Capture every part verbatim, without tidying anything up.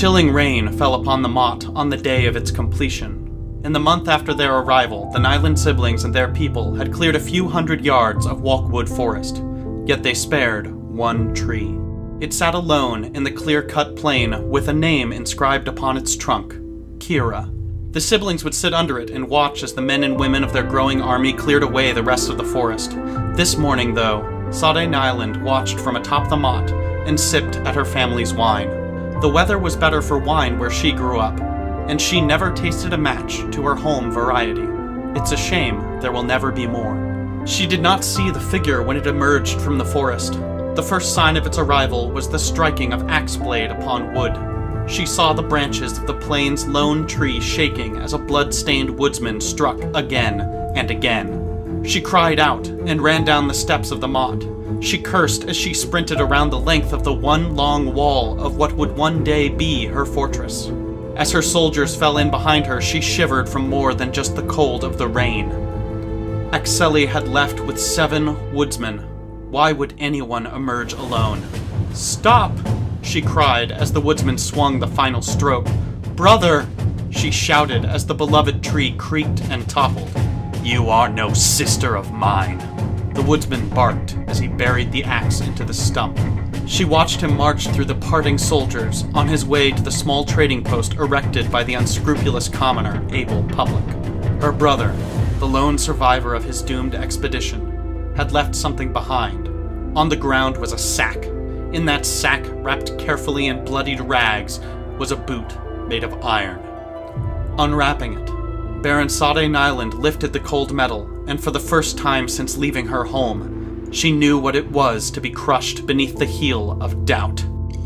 chilling rain fell upon the motte on the day of its completion. In the month after their arrival, the Nyland siblings and their people had cleared a few hundred yards of Walkwood Forest, yet they spared one tree. It sat alone in the clear-cut plain with a name inscribed upon its trunk, Kira. The siblings would sit under it and watch as the men and women of their growing army cleared away the rest of the forest. This morning, though, Sade Nyland watched from atop the motte and sipped at her family's wine. The weather was better for wine where she grew up, and she never tasted a match to her home variety. It's a shame there will never be more. She did not see the figure when it emerged from the forest. The first sign of its arrival was the striking of axe blade upon wood. She saw the branches of the plain's lone tree shaking as a blood-stained woodsman struck again and again. She cried out and ran down the steps of the motte. She cursed as she sprinted around the length of the one long wall of what would one day be her fortress. As her soldiers fell in behind her, she shivered from more than just the cold of the rain. Axeli had left with seven woodsmen. Why would anyone emerge alone? "Stop!" she cried as the woodsman swung the final stroke. "Brother!" she shouted as the beloved tree creaked and toppled. "You are no sister of mine," the woodsman barked as he buried the axe into the stump. She watched him march through the parting soldiers on his way to the small trading post erected by the unscrupulous commoner, Abel Public. Her brother, the lone survivor of his doomed expedition, had left something behind. On the ground was a sack. In that sack, wrapped carefully in bloodied rags, was a boot made of iron. Unwrapping it, Baron Sade Nyland lifted the cold metal, and for the first time since leaving her home, she knew what it was to be crushed beneath the heel of doubt.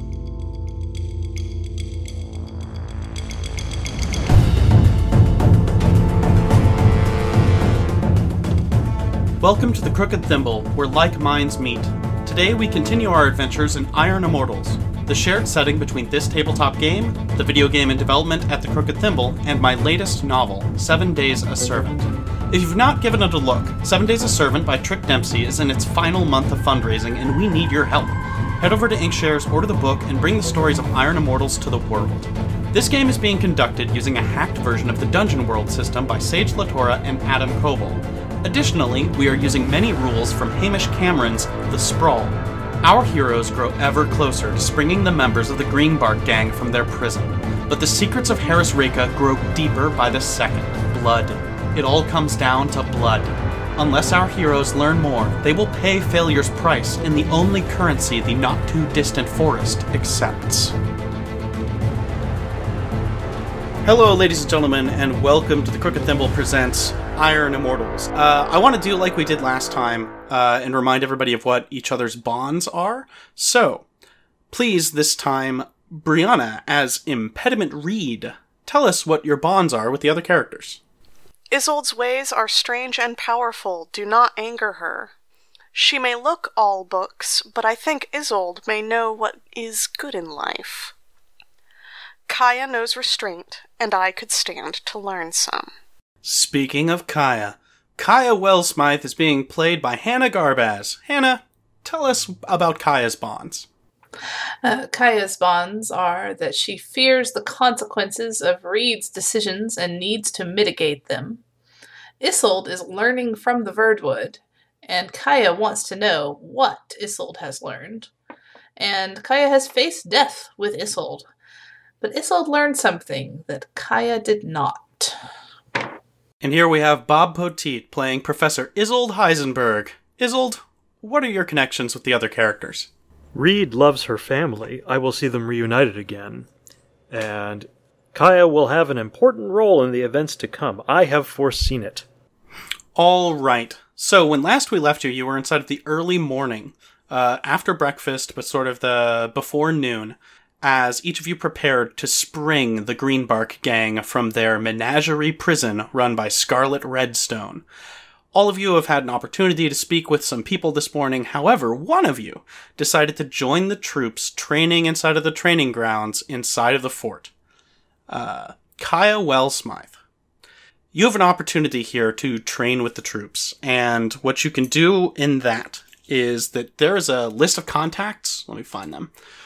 Welcome to the Crooked Thimble, where like minds meet. Today we continue our adventures in Iron Immortals, the shared setting between this tabletop game, the video game in development at the Crooked Thimble, and my latest novel, Seven Days a Servant. If you've not given it a look, Seven Days a Servant by Trick Dempsey is in its final month of fundraising, and we need your help. Head over to Inkshares, order the book, and bring the stories of Iron Immortals to the world. This game is being conducted using a hacked version of the Dungeon World system by Sage Latora and Adam Koval. Additionally, we are using many rules from Hamish Cameron's The Sprawl. Our heroes grow ever closer to springing the members of the Greenbark gang from their prison, but the secrets of Harris Reka grow deeper by the second. Blood. It all comes down to blood. Unless our heroes learn more, they will pay failure's price in the only currency the not-too-distant forest accepts. Hello, ladies and gentlemen, and welcome to the Crooked Thimble Presents Iron Immortals. Uh, I want to do like we did last time uh, and remind everybody of what each other's bonds are. So, please, this time, Brianna, as Impediment Reed, tell us what your bonds are with the other characters. Isolde's ways are strange and powerful. Do not anger her. She may look all books, but I think Isolde may know what is good in life. Kaya knows restraint, and I could stand to learn some. Speaking of Kaya, Kaya Wellsmythe is being played by Hannah Garbaz. Hannah, tell us about Kaya's bonds. Uh, Kaya's bonds are that she fears the consequences of Reed's decisions and needs to mitigate them. Isolde is learning from the Verdwood, and Kaya wants to know what Isolde has learned. And Kaya has faced death with Isolde. But Isolde learned something that Kaya did not. And here we have Bob Poteet playing Professor Isolde Heisenberg. Isolde, what are your connections with the other characters? Reed loves her family. I will see them reunited again. And Kaya will have an important role in the events to come. I have foreseen it. All right. So when last we left you, you were inside of the early morning, uh, after breakfast, but sort of the before noon, as each of you prepared to spring the Greenbark gang from their menagerie prison run by Scarlet Redstone. All of you have had an opportunity to speak with some people this morning. However, one of you decided to join the troops training inside of the training grounds inside of the fort. Uh, Kaya Wellsmythe. You have an opportunity here to train with the troops, and what you can do in that is that there is a list of contacts, let me find them,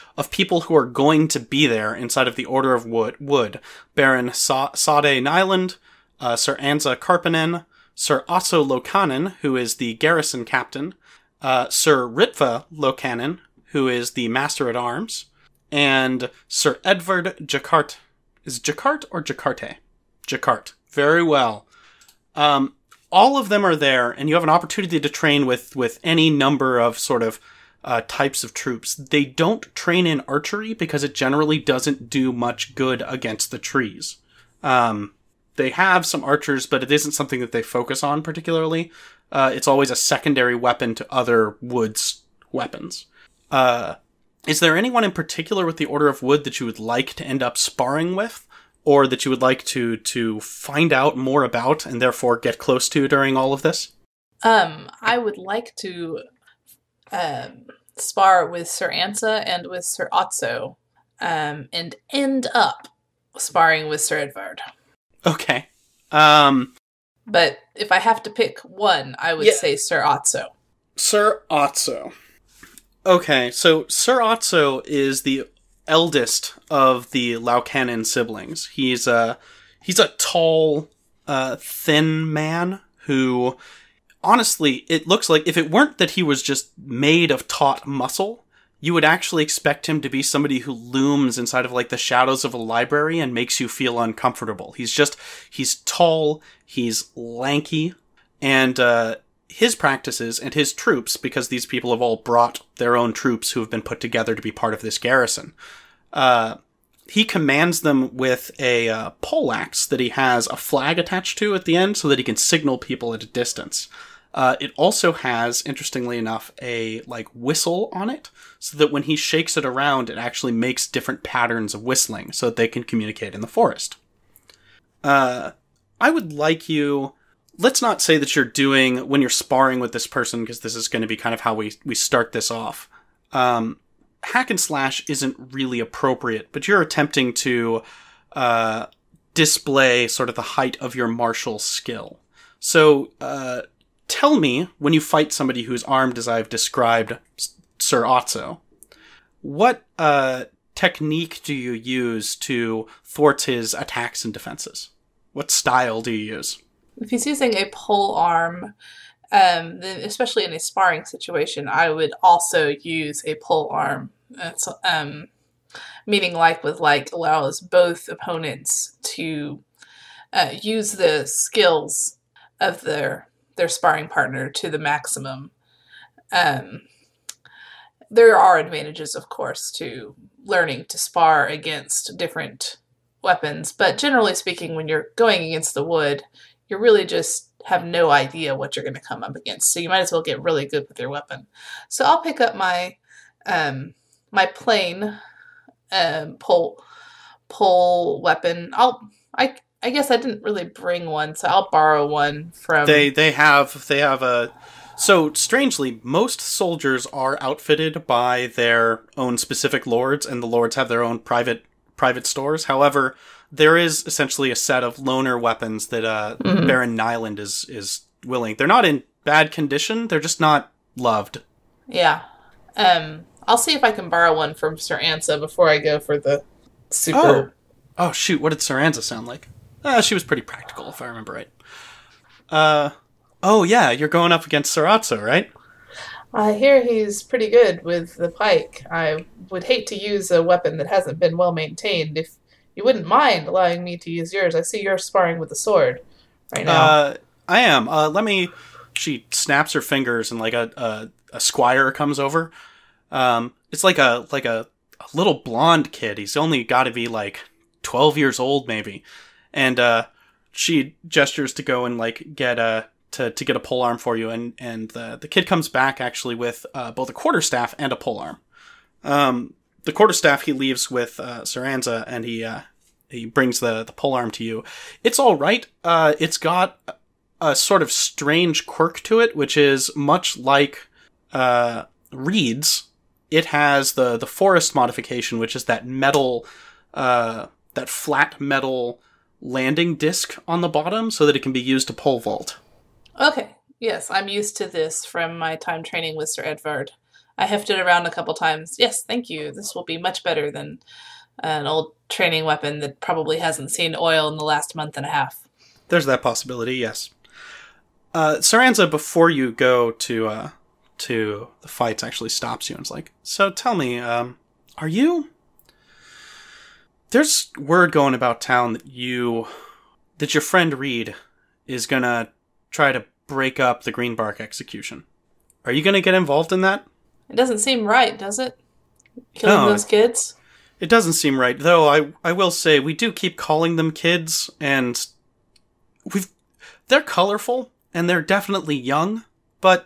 of people who are going to be there inside of the Order of Wood. Wood. Baron Sa- Sade Nyland, uh, Sir Anza Karpinen, Sir Asso Lokanen, who is the garrison captain, uh, Sir Ritva Lokanen, who is the master-at-arms, and Sir Edvard Jacart. Is Jacart or Jacarte? Jacart. Very well. Um, all of them are there, and you have an opportunity to train with, with any number of sort of uh, types of troops. They don't train in archery because it generally doesn't do much good against the trees. Um, they have some archers, but it isn't something that they focus on particularly. Uh, it's always a secondary weapon to other woods weapons. Uh, is there anyone in particular with the Order of Wood that you would like to end up sparring with? Or that you would like to to find out more about and therefore get close to during all of this? Um, I would like to um, spar with Sir Ansa and with Sir Otso, um, and end up sparring with Sir Edvard. Okay. Um, but if I have to pick one, I would yeah. say Sir Otso. Sir Otso. Okay, so Sir Otso is the eldest of the Laucanen siblings. He's a he's a tall, uh, thin man who, honestly, it looks like if it weren't that he was just made of taut muscle, you would actually expect him to be somebody who looms inside of like the shadows of a library and makes you feel uncomfortable. He's just he's tall, he's lanky, and uh, his practices and his troops, because these people have all brought their own troops who have been put together to be part of this garrison. Uh, he commands them with a uh, poleaxe that he has a flag attached to at the end so that he can signal people at a distance. Uh, it also has, interestingly enough, a like whistle on it so that when he shakes it around, it actually makes different patterns of whistling so that they can communicate in the forest. Uh, I would like you... Let's not say that you're doing, when you're sparring with this person, because this is going to be kind of how we, we start this off. Um... Hack and slash isn't really appropriate, but you're attempting to uh, display sort of the height of your martial skill. So uh, tell me, when you fight somebody who's armed as I've described Sir Otso, what uh, technique do you use to thwart his attacks and defenses? What style do you use? If he's using a pole arm, Um, then especially in a sparring situation, I would also use a pole arm. That's um, meaning like with like allows both opponents to uh, use the skills of their their sparring partner to the maximum. Um, there are advantages, of course, to learning to spar against different weapons, but generally speaking, when you're going against the wood, you're really just have no idea what you're going to come up against. So you might as well get really good with your weapon. So I'll pick up my um, my plain um, pole pole weapon. I'll I I guess I didn't really bring one, so I'll borrow one from. They they have they have a. So strangely, most soldiers are outfitted by their own specific lords, and the lords have their own private private stores. However, there is essentially a set of loner weapons that uh, mm-hmm. Baron Nyland is is willing. They're not in bad condition. They're just not loved. Yeah. Um, I'll see if I can borrow one from Sir Ansa before I go for the super... Oh, oh shoot. What did Sir Ansa sound like? Uh, she was pretty practical, if I remember right. Uh, oh, yeah. You're going up against Sir Otso, right? I hear he's pretty good with the pike. I would hate to use a weapon that hasn't been well maintained. If you wouldn't mind allowing me to use yours. I see you're sparring with the sword right now. Uh, I am. Uh, let me... She snaps her fingers and like a, a, a squire comes over. Um, it's like a like a, a little blonde kid. He's only got to be like twelve years old maybe. And uh, she gestures to go and like get a... To, to get a polearm for you, and, and the, the kid comes back actually with uh, both a quarterstaff and a polearm. Um, the quarterstaff he leaves with uh, Sir Ansa, and he uh, he brings the, the polearm to you. It's all right. Uh, it's got a sort of strange quirk to it, which is much like uh, Reed's. It has the, the forest modification, which is that metal, uh, that flat metal landing disc on the bottom, so that it can be used to pole vault. Okay, yes, I'm used to this from my time training with Sir Edvard. I hefted around a couple times. Yes, thank you. This will be much better than an old training weapon that probably hasn't seen oil in the last month and a half. There's that possibility, yes. Uh, Saranza, before you go to uh, to the fights, actually stops you and is like, so tell me, um, are you... There's word going about town that you... that your friend Reed is gonna try to break up the Greenbark execution. Are you gonna get involved in that? It doesn't seem right, does it? Killing No. those kids? It doesn't seem right, though I I will say we do keep calling them kids, and we've they're colorful, and they're definitely young, but,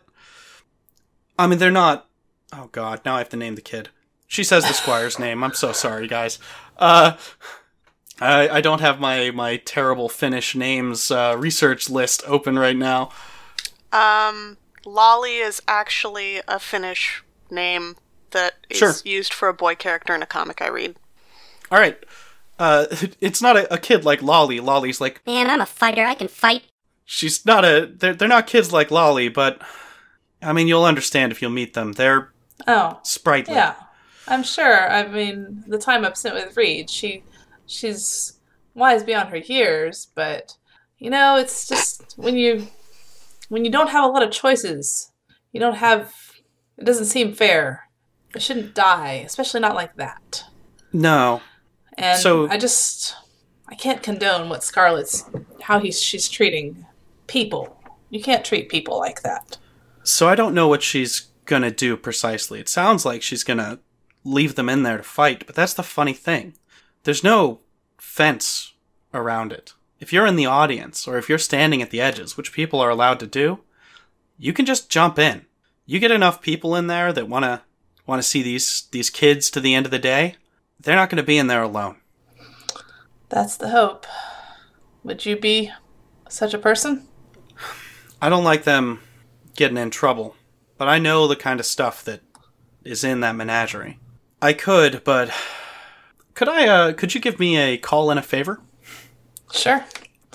I mean, they're not... Oh god, now I have to name the kid. She says the squire's name. I'm so sorry, guys. Uh... I, I don't have my, my terrible Finnish names uh, research list open right now. Um, Lolly is actually a Finnish name that is Sure. used for a boy character in a comic I read. All right. Uh, it's not a, a kid like Lolly. Lolly's like... Man, I'm a fighter. I can fight. She's not a... They're, they're not kids like Lolly, but... I mean, you'll understand if you'll meet them. They're Oh, sprightly. yeah. I'm sure. I mean, the time I've spent with Reed, she... She's wise beyond her years, but, you know, it's just when you when you don't have a lot of choices, you don't have, it doesn't seem fair. It shouldn't die, especially not like that. No. And So- I just, I can't condone what Scarlett's, how he's she's treating people. You can't treat people like that. So I don't know what she's gonna do precisely. It sounds like she's gonna leave them in there to fight, but that's the funny thing. There's no fence around it. If you're in the audience, or if you're standing at the edges, which people are allowed to do, you can just jump in. You get enough people in there that want to want to see these these kids to the end of the day, they're not going to be in there alone. That's the hope. Would you be such a person? I don't like them getting in trouble, but I know the kind of stuff that is in that menagerie. I could, but... Could I, uh, could you give me a call and a favor? Sure.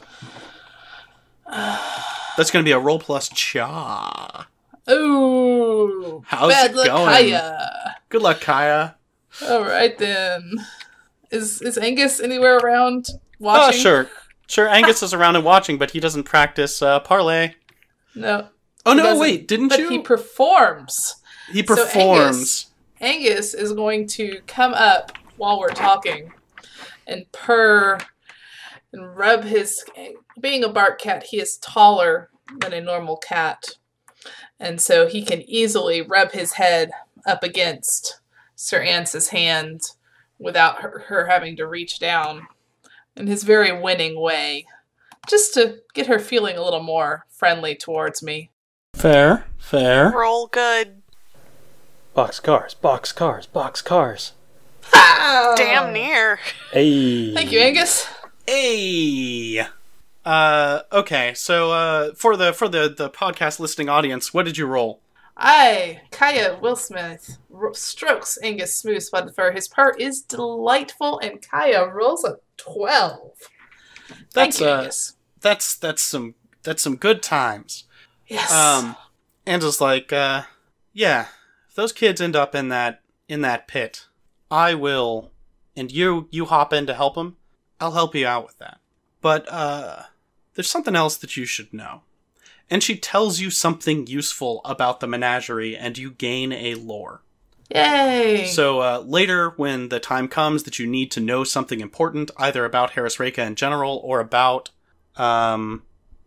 That's gonna be a roll plus cha. Ooh. How's bad it luck, going? Kaya. Good luck, Kaya. All right then. Is is Angus anywhere around Oh, watching? sure. Sure, Angus is around and watching, but he doesn't practice, uh, parlay. No. Oh, He no, doesn't, wait, didn't but you? he performs. He So performs. Angus is going to come up while we're talking and purr and rub his... Being a bark cat, he is taller than a normal cat. And so he can easily rub his head up against Sir Ance's hand without her, her having to reach down in his very winning way, just to get her feeling a little more friendly towards me. Fair, fair. Roll good. Box cars, box cars, box cars. Damn near. Hey. Thank you, Angus. Hey. Uh, okay, so, uh, for the, for the, the podcast listening audience, what did you roll? I, Kaya Willsmith, ro- strokes Angus' smooth spotted fur. His purr is delightful, and Kaya rolls a twelve. Thank That's, you, uh, Angus. That's, that's some, that's some good times. Yes. Um, Angela's like, uh, yeah, if those kids end up in that, in that pit, I will, and you, you hop in to help them, I'll help you out with that. But, uh, there's something else that you should know. And she tells you something useful about the menagerie, and you gain a lore. Yay. So, uh, later, when the time comes that you need to know something important, either about Harris Reka in general, or about, um,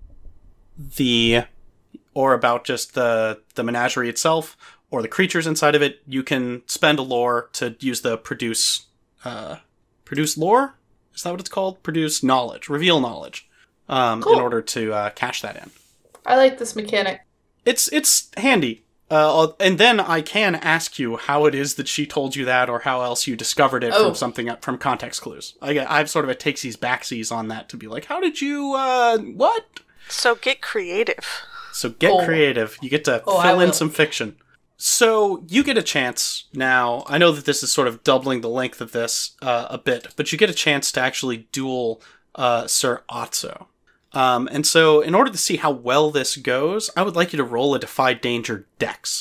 the, or about just the, the menagerie itself, or the creatures inside of it, you can spend a lore to use the produce, uh, produce lore? Is that what it's called? Produce knowledge. Reveal knowledge. Um, Cool. in order to, uh, cash that in. I like this mechanic. It's, it's handy. Uh, and then I can ask you how it is that she told you that, or how else you discovered it Oh. from something, from context clues. I, I have sort of a takesies backsies on that to be like, how did you, uh, what? So get creative. So get Oh. creative. You get to Oh, I fill in will. some fiction. So you get a chance now. I know that this is sort of doubling the length of this uh, a bit, but you get a chance to actually duel uh, Sir Otso. Um, and so in order to see how well this goes, I would like you to roll a Defy Danger Dex.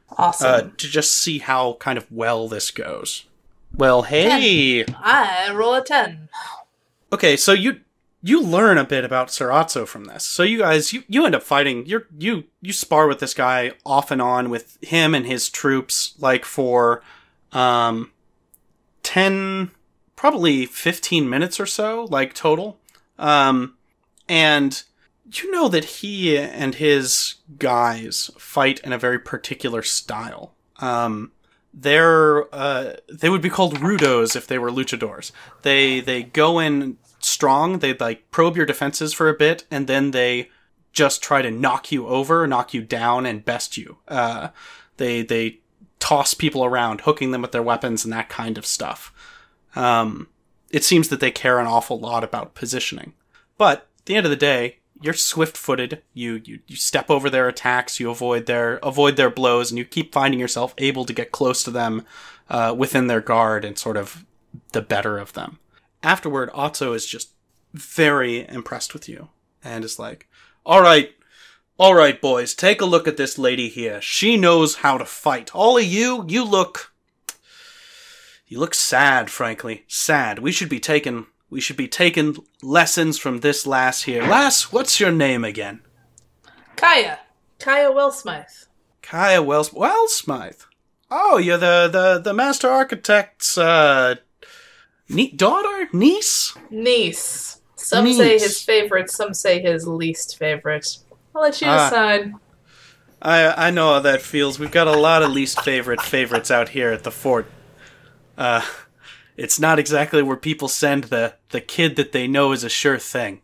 Awesome. uh, to just see how kind of well this goes. Well, hey! I roll a ten. Okay, so you you learn a bit about Sir Otso from this. So you guys, you, you end up fighting, you're, you you spar with this guy off and on with him and his troops, like for um, ten, probably fifteen minutes or so, like total. Um, and you know that he and his guys fight in a very particular style. Um, they're, uh, they would be called rudos if they were luchadors. They, they go in strong, they like probe your defenses for a bit, and then they just try to knock you over, knock you down, and best you. Uh, they, they toss people around, hooking them with their weapons and that kind of stuff. Um, it seems that they care an awful lot about positioning. But at the end of the day, you're swift-footed. You, you you step over their attacks. You avoid their avoid their blows, and you keep finding yourself able to get close to them uh, within their guard and sort of the better of them. Afterward, Otso is just very impressed with you and is like, "All right, all right, boys, take a look at this lady here. She knows how to fight. All of you, you look, you look sad. Frankly, sad. We should be taking." We should be taking lessons from this lass here. Lass, what's your name again? Kaya. Kaya Wellsmythe. Kaya Wells Wellsmythe. Oh, you're the, the, the master architect's uh nie- daughter? Niece? Niece. Some Niece. say his favorite, some say his least favorite. I'll let you Ah. decide. I I know how that feels. We've got a lot of least favorite favorites out here at the fort. Uh It's not exactly where people send the, the kid that they know is a sure thing.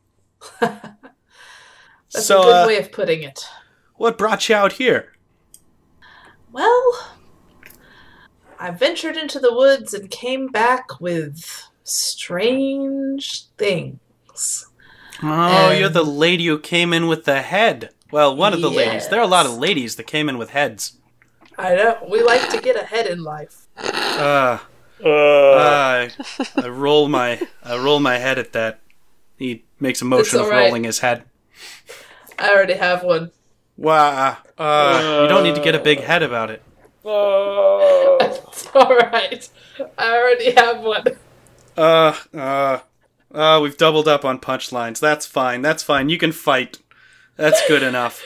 That's so, a good uh, way of putting it. What brought you out here? Well, I ventured into the woods and came back with strange things. Oh, And- you're the lady who came in with the head. Well, one of the ladies. There are a lot of ladies that came in with heads. I know. We like to get ahead in life. Uh, Uh, I, I roll my I roll my head at that. He makes a motion It's of all right. rolling his head. I already have one. Wow. Uh, you don't need to get a big head about it. uh, It's alright. I already have one. Uh, uh, uh, we've doubled up on punchlines. That's fine. That's fine. You can fight. That's good enough.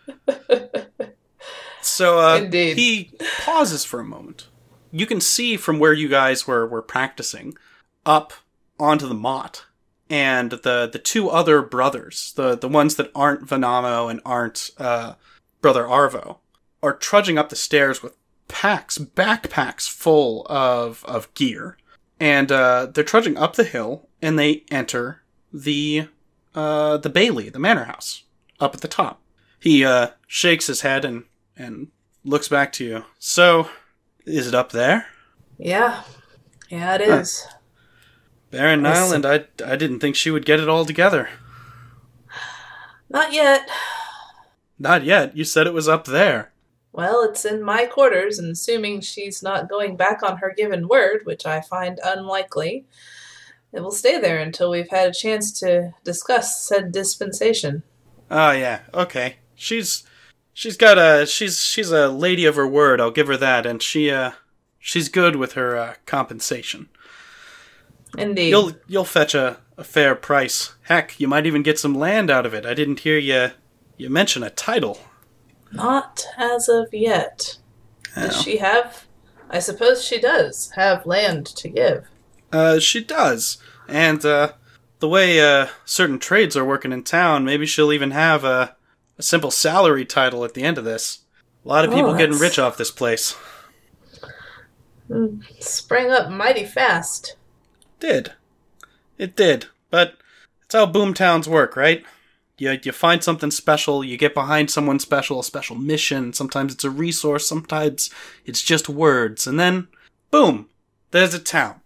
So, uh, Indeed. he pauses for a moment. You can see from where you guys were, were practicing up onto the motte. And the, the two other brothers, the, the ones that aren't Venamo and aren't uh, Brother Arvo, are trudging up the stairs with packs, backpacks full of, of gear. And uh, they're trudging up the hill, and they enter the uh, the Bailey, the manor house, up at the top. He uh, shakes his head and, and looks back to you. So, is it up there? Yeah. Yeah, it Huh. is. Baron I see. Nyland, I, I didn't think she would get it all together. Not yet. Not yet. You said it was up there. Well, it's in my quarters, and assuming she's not going back on her given word, which I find unlikely, it will stay there until we've had a chance to discuss said dispensation. Oh, yeah. Okay. She's... She's got a... She's she's a lady of her word, I'll give her that, and she, uh... She's good with her, uh, compensation. Indeed. You'll you'll fetch a, a fair price. Heck, you might even get some land out of it. I didn't hear you... You mention a title. Not as of yet. Does Oh. she have... I suppose she does have land to give. Uh, she does. And, uh, the way, uh, certain trades are working in town, maybe she'll even have a, a simple salary title at the end of this. A lot of people Oh, getting that's- rich off this place. Mm, sprang up mighty fast. Did. It did. But that's how boomtowns work, right? You, you find something special, you get behind someone special, a special mission, sometimes it's a resource, sometimes it's just words, and then, boom, there's a town.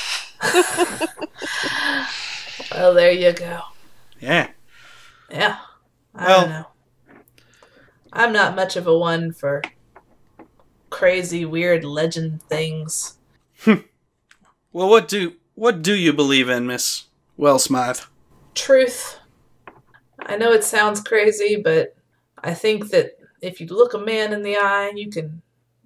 Well, there you go. Yeah. Yeah. I Well- don't know. I'm not much of a one for crazy, weird legend things. Well, what do, what do you believe in, Miss Wellsmythe? Truth. I know it sounds crazy, but I think that if you look a man in the eye, you can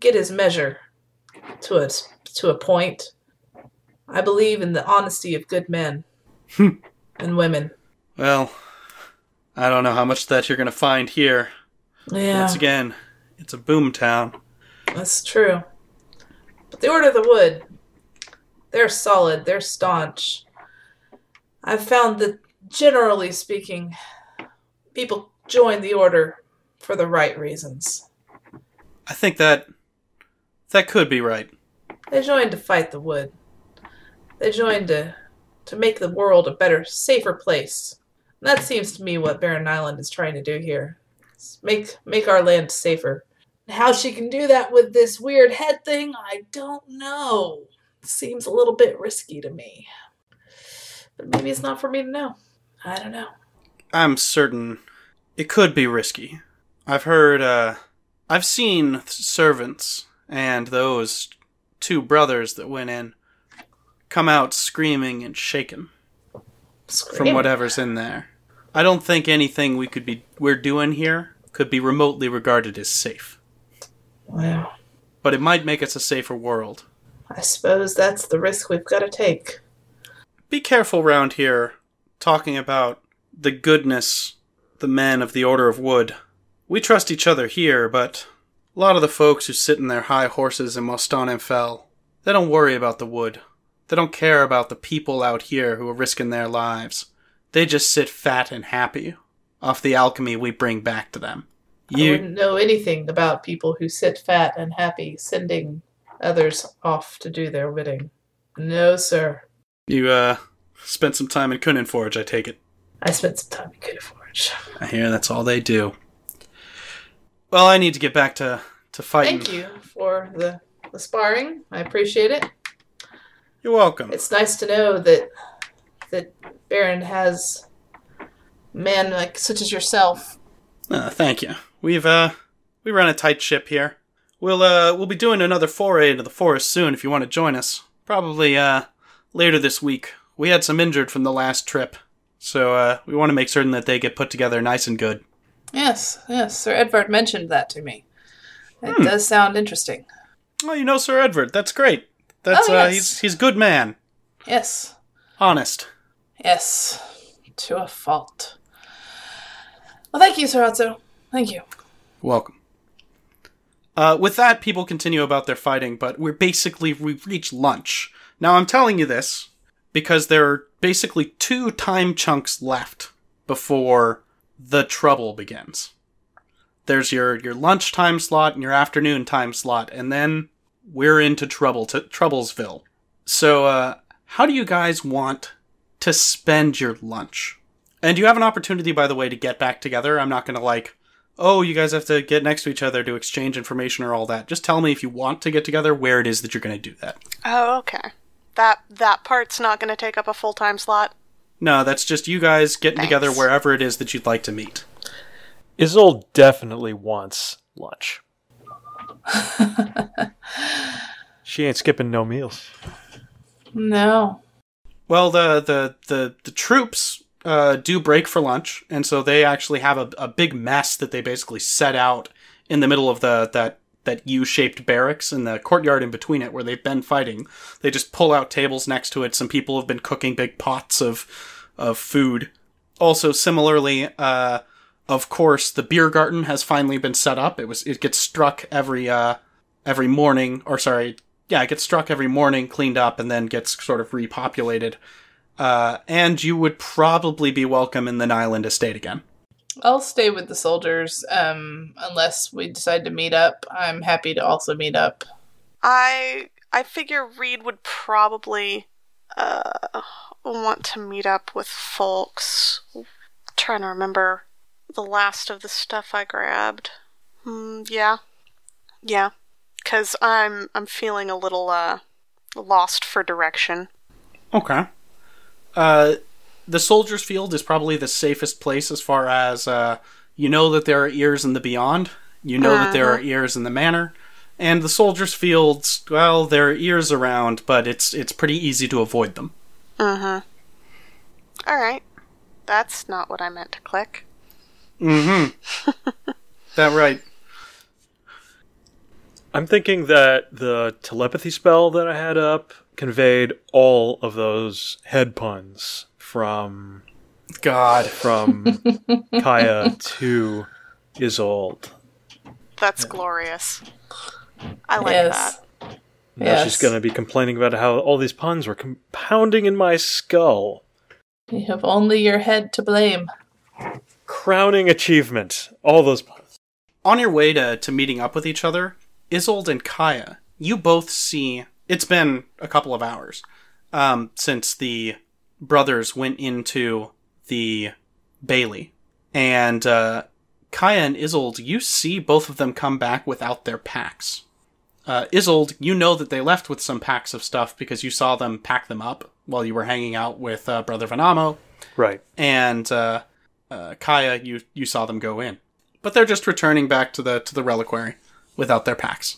get his measure to a, to a point. I believe in the honesty of good men and women. Well, I don't know how much of that you're going to find here. Yeah. Once again, it's a boom town. That's true. But the Order of the Wood, they're solid, they're staunch. I've found that, generally speaking, people join the Order for the right reasons. I think that that could be right. They join to fight the Wood. They join to, to make the world a better, safer place. And that seems to me what Barren Island is trying to do here. It's make, make our land safer. How she can do that with this weird head thing, I don't know. Seems a little bit risky to me. But maybe it's not for me to know. I don't know. I'm certain it could be risky. I've heard, uh, I've seen servants and those two brothers that went in come out screaming and shaking Scream. from whatever's in there. I don't think anything we could be, we're doing here could be remotely regarded as safe. Well, But it might make us a safer world. I suppose that's the risk we've got to take. Be careful round here talking about the goodness, the men of the Order of Wood. We trust each other here, but a lot of the folks who sit in their high horses in Mostanem Fell, they don't worry about the wood. They don't care about the people out here who are risking their lives. They just sit fat and happy off the alchemy we bring back to them. You... I wouldn't know anything about people who sit fat and happy sending others off to do their bidding. No, sir. You, uh, spent some time in Kuninforge, I take it. I spent some time in Kuninforge. I hear that's all they do. Well, I need to get back to, to fighting. Thank you for the, the sparring. I appreciate it. You're welcome. It's nice to know that that Barren has men like such as yourself. Uh, thank you. We've, uh, we run a tight ship here. We'll, uh, we'll be doing another foray into the forest soon if you want to join us. Probably, uh, later this week. We had some injured from the last trip, so, uh, we want to make certain that they get put together nice and good. Yes, yes, Sir Edvard mentioned that to me. It Hmm. does sound interesting. Oh, you know Sir Edvard. That's great. That's, Oh, uh, yes. he's, he's a good man. Yes, Honest. yes, to a fault. Well, thank you, Sir Otso. Thank you. Welcome. Uh, with that, people continue about their fighting, but we're basically, we've reached lunch. Now, I'm telling you this because there are basically two time chunks left before the trouble begins. There's your, your lunch time slot and your afternoon time slot, and then we're into trouble, to Troublesville. So, uh, how do you guys want to spend your lunch? And you have an opportunity, by the way, to get back together. I'm not going to, like, oh, you guys have to get next to each other to exchange information or all that. Just tell me if you want to get together, where it is that you're going to do that. Oh, okay. That that part's not going to take up a full-time slot? No, that's just you guys getting Thanks. together wherever it is that you'd like to meet. Isolde definitely wants lunch. She ain't skipping no meals. No. Well, the the the, the troops uh, do break for lunch, and so they actually have a, a big mess that they basically set out in the middle of the that that U-shaped barracks in the courtyard in between it where they've been fighting. They just pull out tables next to it. Some people have been cooking big pots of of food. Also, similarly, uh, of course, the beer garden has finally been set up. It was it gets struck every uh, every morning, or sorry, yeah, it gets struck every morning, cleaned up, and then gets sort of repopulated. Uh, and you would probably be welcome in the Nyland estate again. I'll stay with the soldiers, um, unless we decide to meet up. I'm happy to also meet up. I I figure Reed would probably uh, want to meet up with folks. Trying to remember the last of the stuff I grabbed. Hmm, yeah. Yeah. Because I'm, I'm feeling a little uh, lost for direction. Okay. Uh, the Soldiers' Field is probably the safest place as far as, uh, you know that there are ears in the Beyond. You know Uh-huh. that there are ears in the Manor. And the Soldiers' Fields, well, there are ears around, but it's it's pretty easy to avoid them. Mm-hmm. Alright. That's not what I meant to click. Mm-hmm. That right. I'm thinking that the telepathy spell that I had up conveyed all of those head puns from God. from Kaya to Isolde. That's glorious. I like Yes. that. Now Yes. she's going to be complaining about how all these puns were compounding in my skull. You have only your head to blame. Crowning achievement. All those puns. On your way to, to meeting up with each other, Isolde and Kaya, you both see... It's been a couple of hours um, since the brothers went into the Bailey. And uh, Kaya and Isolde, you see both of them come back without their packs. Uh, Isolde, you know that they left with some packs of stuff because you saw them pack them up while you were hanging out with uh, Brother Venamo. Right. And uh, uh, Kaya, you you saw them go in. But they're just returning back to the to the reliquary without their packs.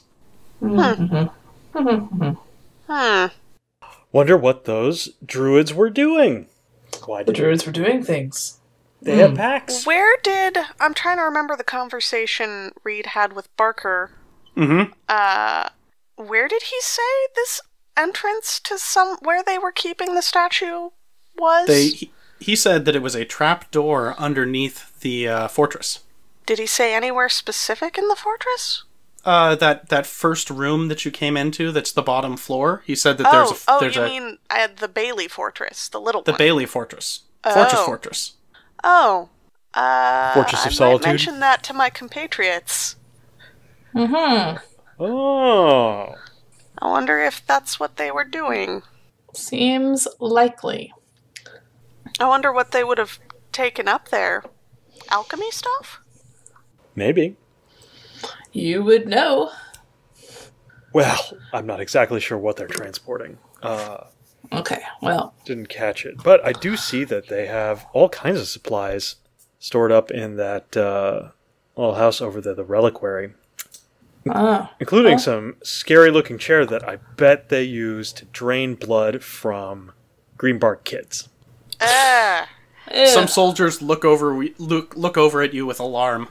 Hmm. Wonder what those druids were doing. Why The did druids were doing things. they have packs? Where did... I'm trying to remember the conversation Reed had with Barker. Mm-hmm. Uh, where did he say this entrance to some... where they were keeping the statue was? They he, he said that it was a trap door underneath the uh, fortress. Did he say anywhere specific in the fortress? Uh, that that first room that you came into, that's the bottom floor. He said that there's oh, a oh, there's you a mean uh, the Bailey Fortress, the little the one. Bailey Fortress, Fortress Oh. Fortress. Oh. Uh, Fortress of I Solitude? might mention that to my compatriots. Mm-hmm. Oh. I wonder if that's what they were doing. Seems likely. I wonder what they would have taken up there. Alchemy stuff? Maybe. You would know. Well, I'm not exactly sure what they're transporting. Uh, Okay, well, didn't catch it. But I do see that they have all kinds of supplies stored up in that uh, little house over there, the reliquary. ah, Including Oh. some scary-looking chair that I bet they use to drain blood from Greenbark kids. Ah. ew. Some soldiers look over look look over at you with alarm.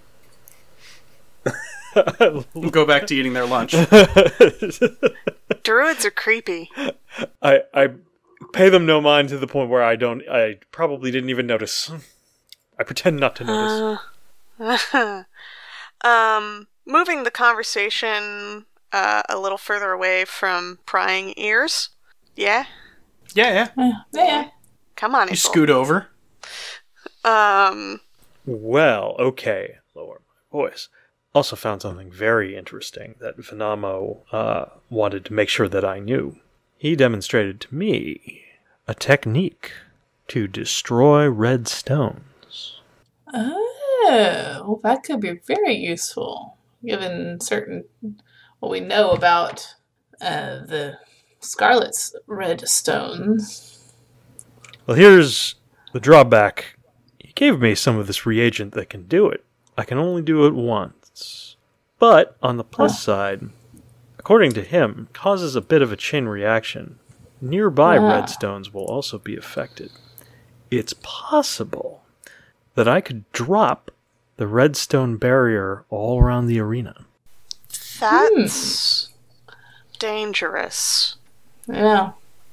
And go back to eating their lunch. Druids are creepy. I I pay them no mind to the point where I don't. I probably didn't even notice. I pretend not to notice. Uh, um, moving the conversation uh, a little further away from prying ears. Yeah? Yeah, yeah. Yeah, yeah. Come on, You Isol. scoot over. Um, Well, okay. Lower my voice. Also found something very interesting that Venamo uh, wanted to make sure that I knew. He demonstrated to me a technique to destroy red stones. Oh, well, that could be very useful, given certain what we know about uh, the Scarlet's red stones. Well, here's the drawback. He gave me some of this reagent that can do it. I can only do it once. But, on the plus side, according to him, causes a bit of a chain reaction. Nearby Ah. red stones will also be affected. It's possible that I could drop the redstone barrier all around the arena. that's dangerous. Yeah.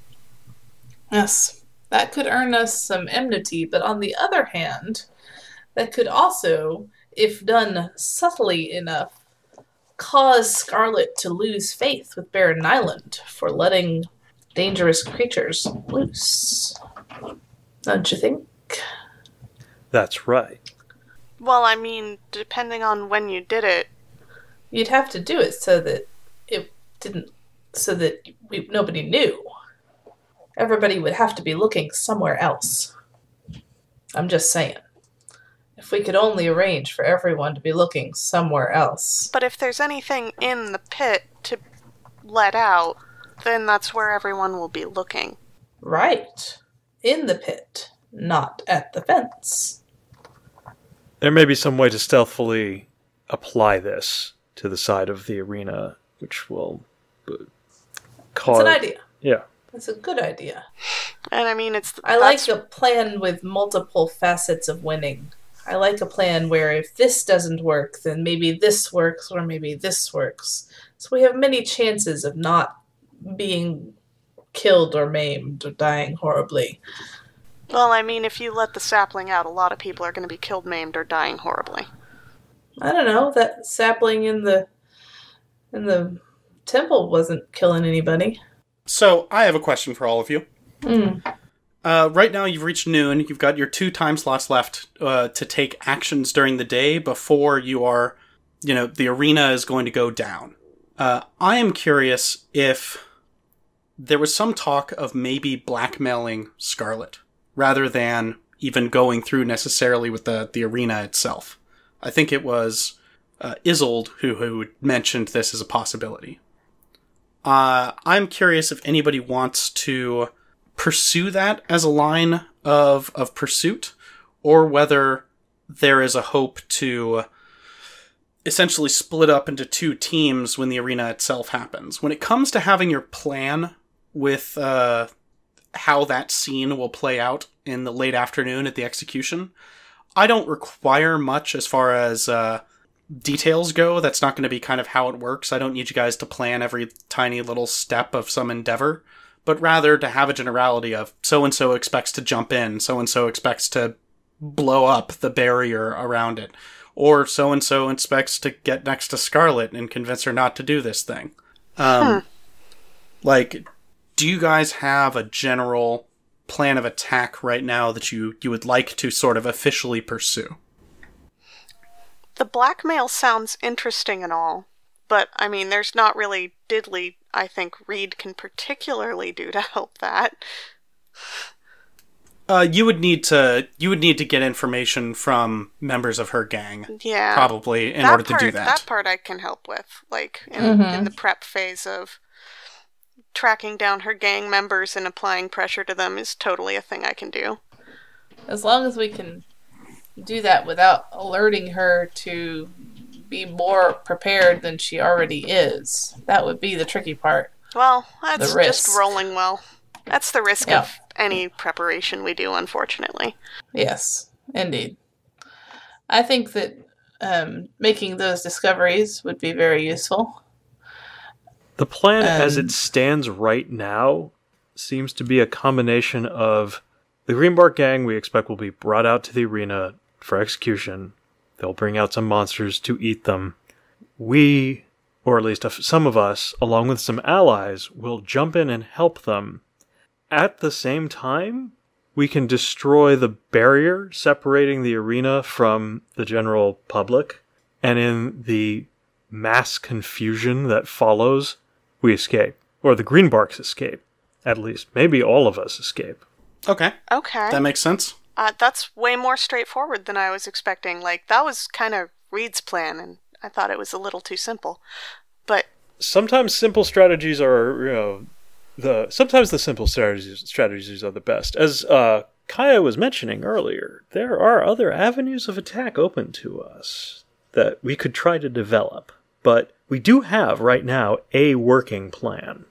Yes, that could earn us some enmity, but on the other hand, that could also, if done subtly enough, cause Scarlet to lose faith with Barren Island for letting dangerous creatures loose. Don't you think? That's right. Well, I mean, depending on when you did it. You'd have to do it so that it didn't, so that we, nobody knew. Everybody would have to be looking somewhere else. I'm just saying. If we could only arrange for everyone to be looking somewhere else. But if there's anything in the pit to let out, then that's where everyone will be looking. Right. In the pit, not at the fence. There may be some way to stealthily apply this to the side of the arena, which will uh, cause... It's an idea. Yeah. It's a good idea. And I mean, it's I like that's- a plan with multiple facets of winning. I like a plan where if this doesn't work, then maybe this works, or maybe this works. So we have many chances of not being killed or maimed or dying horribly. Well, I mean, if you let the sapling out, a lot of people are going to be killed, maimed, or dying horribly. I don't know, that sapling in the in the temple wasn't killing anybody. So, I have a question for all of you. Mm. Uh, right now, you've reached noon. You've got your two time slots left uh, to take actions during the day before you are, you know, the arena is going to go down. Uh, I am curious if there was some talk of maybe blackmailing Scarlet, rather than even going through necessarily with the, the arena itself. I think it was uh, Isolde who, who mentioned this as a possibility. Uh, I'm curious if anybody wants to pursue that as a line of, of pursuit, or whether there is a hope to essentially split up into two teams when the arena itself happens. When it comes to having your plan with uh, how that scene will play out in the late afternoon at the execution, I don't require much as far as uh, details go. That's not going to be kind of how it works. I don't need you guys to plan every tiny little step of some endeavor, but rather to have a generality of so-and-so expects to jump in, so-and-so expects to blow up the barrier around it, or so-and-so expects to get next to Scarlet and convince her not to do this thing. Um, huh. Like, do you guys have a general plan of attack right now that you, you would like to sort of officially pursue? The blackmail sounds interesting and all, but, I mean, there's not really diddly I think Reed can particularly do to help that. Uh, you would need to you would need to get information from members of her gang, yeah, probably, in that order part, to do that. That part I can help with, like, in, mm-hmm. in the prep phase of tracking down her gang members and applying pressure to them is totally a thing I can do. As long as we can do that without alerting her to be more prepared than she already is. That would be the tricky part. Well, that's just rolling well. That's the risk yeah. of any preparation we do, unfortunately. Yes, indeed. I think that um, making those discoveries would be very useful. The plan um, as it stands right now seems to be a combination of the Greenbark gang we expect will be brought out to the arena for execution. They'll bring out some monsters to eat them. We, or at least some of us, along with some allies, will jump in and help them. At the same time, we can destroy the barrier separating the arena from the general public, and in the mass confusion that follows, we escape. Or the Greenbarks escape. At least. Maybe all of us escape. Okay. Okay. That makes sense. Uh, that's way more straightforward than I was expecting. Like, that was kind of Reed's plan, and I thought it was a little too simple. But sometimes simple strategies are, you know, the sometimes the simple strategies strategies are the best. As uh, Kaya was mentioning earlier, there are other avenues of attack open to us that we could try to develop. But we do have right now a working plan.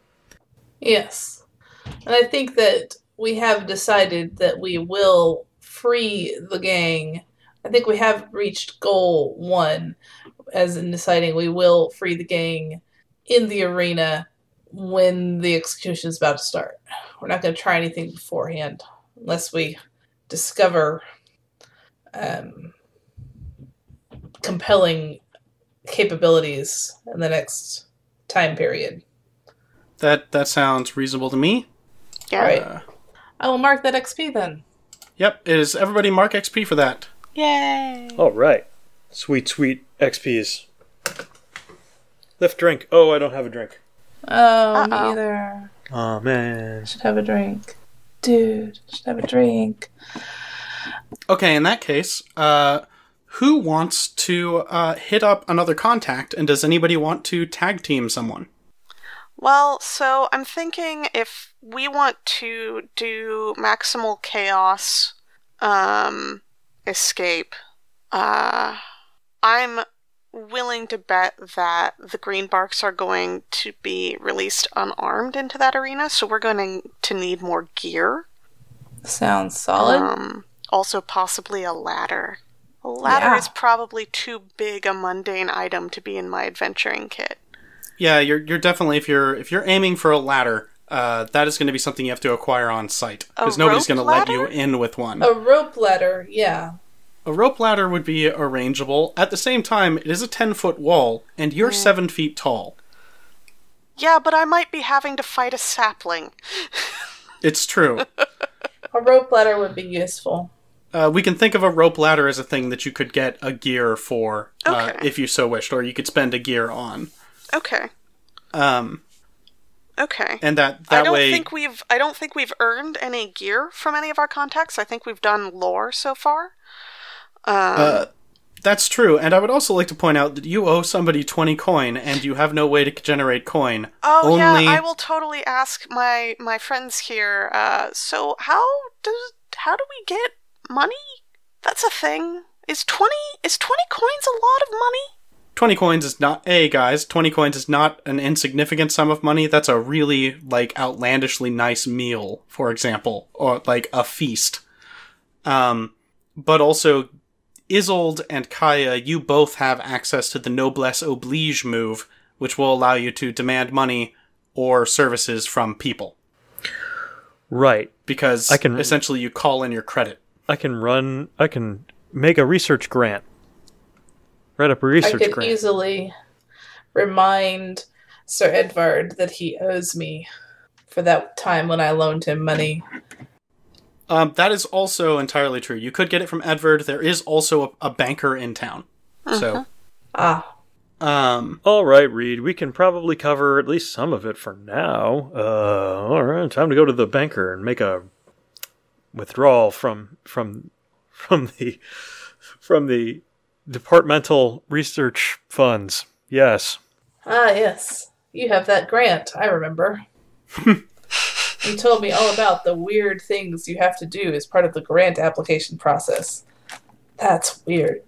Yes, and I think that we have decided that we will free the gang. I think we have reached goal one, as in deciding we will free the gang in the arena when the execution is about to start. We're not going to try anything beforehand, unless we discover um, compelling capabilities in the next time period. That that sounds reasonable to me. Yeah. Right. Uh, I will mark that X P then. Yep, is everybody mark X P for that? Yay! All right. Sweet, sweet X Ps. Lift drink. Oh, I don't have a drink. Oh, Uh-oh. me either. Oh, man. Should have a drink. Dude, should have a drink. Okay, in that case, uh, who wants to uh, hit up another contact, and does anybody want to tag team someone? Well, so I'm thinking if we want to do maximal chaos um, escape, uh, I'm willing to bet that the Greenbarks are going to be released unarmed into that arena, so we're going to need more gear. Sounds solid. Um, also possibly a ladder. A ladder Yeah. is probably too big a mundane item to be in my adventuring kit. Yeah, you're you're definitely if you're if you're aiming for a ladder, uh, that is going to be something you have to acquire on site because A nobody's rope going to let you ladder? in with one. A rope ladder, yeah. A rope ladder would be arrangeable. At the same time, it is a ten foot wall, and you're seven feet tall. Yeah, but I might be having to fight a sapling. It's true. A rope ladder would be useful. Uh, we can think of a rope ladder as a thing that you could get a gear for, uh, Okay. if you so wished, or you could spend a gear on. Okay. Um, Okay. and that I that don't way, think we've I don't think we've earned any gear from any of our contacts. I think we've done lore so far. Um, uh, that's true. And I would also like to point out that you owe somebody twenty coin, and you have no way to generate coin. oh Only yeah, I will totally ask my my friends here. Uh, so how does how do we get money? That's a thing. Is twenty is twenty coins a lot of money? twenty coins is not a guys. twenty coins is not an insignificant sum of money. That's a really like outlandishly nice meal, for example, or like a feast. Um, but also. Isolde and Kaya, you both have access to the Noblesse Oblige move, which will allow you to demand money or services from people. Right. Because I can- essentially you call in your credit. I can run. I can make a research grant. Write up a I research could grant. easily remind Sir Edvard that he owes me for that time when I loaned him money. Um, that is also entirely true. You could get it from Edvard. There is also a, a banker in town. So, Ah, um, All right, Reed. We can probably cover at least some of it for now. Uh, all right, time to go to the banker and make a withdrawal from from from the from the departmental research funds. Yes. ah, yes. You have that grant, I remember. You told me all about the weird things you have to do as part of the grant application process. That's weird.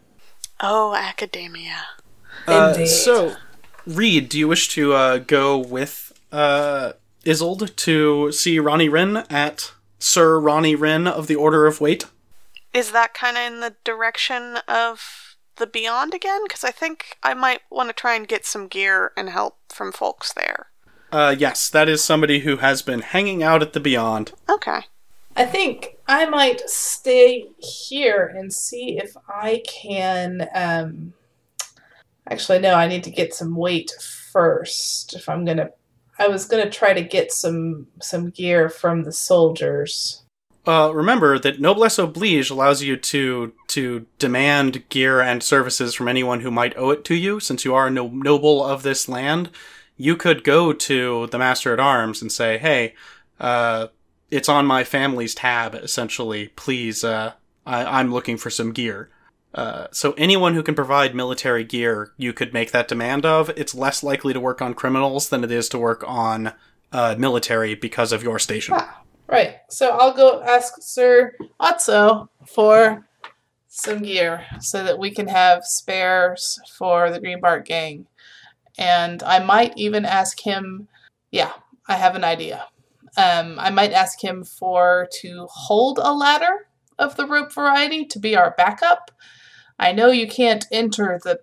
Oh, academia. uh, Indeed. so, Reed, do you wish to uh, go with uh, Isolde to see Ronnie Wren at Sir Ronnie Wren of the Order of Weight? Is that kind of in the direction of the Beyond again? Because I think I might want to try and get some gear and help from folks there. Uh, yes, that is somebody who has been hanging out at the Beyond. Okay. I think I might stay here and see if I can. Um, actually, no, I need to get some weight first. If I'm gonna, I was gonna try to get some some gear from the soldiers. Uh, remember that Noblesse Oblige allows you to to demand gear and services from anyone who might owe it to you. Since you are a no- noble of this land, you could go to the Master at Arms and say, "Hey, uh, it's on my family's tab. Essentially, please, uh, I- I'm looking for some gear." Uh, so anyone who can provide military gear, you could make that demand of. It's less likely to work on criminals than it is to work on uh, military because of your station. Ah, right. So I'll go ask Sir Otso for some gear so that we can have spares for the Greenbark gang. And I might even ask him, yeah, I have an idea. Um, I might ask him for to hold a ladder of the rope variety to be our backup. I know you can't enter the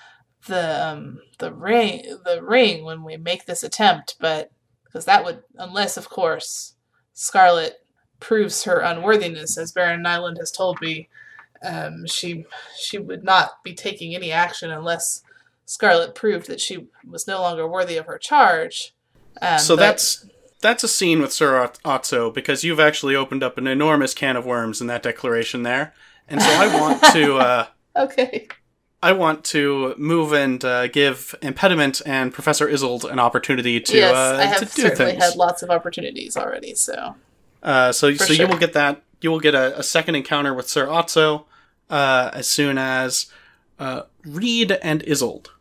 the um, the ring the ring when we make this attempt, but because that would, unless of course Scarlet proves her unworthiness, as Baron Nyland has told me, um, she she would not be taking any action unless Scarlet proved that she was no longer worthy of her charge. Um, So but- that's that's a scene with Sir Ot- Otso, because you've actually opened up an enormous can of worms in that declaration there, and so I want to uh, okay. I want to move and uh, give Impediment and Professor Isolde an opportunity to yes, uh, I have to do certainly things. had lots of opportunities already. So Uh, so For so sure. you will get that. You will get a, a second encounter with Sir Otso uh, as soon as uh, Reed and Isolde.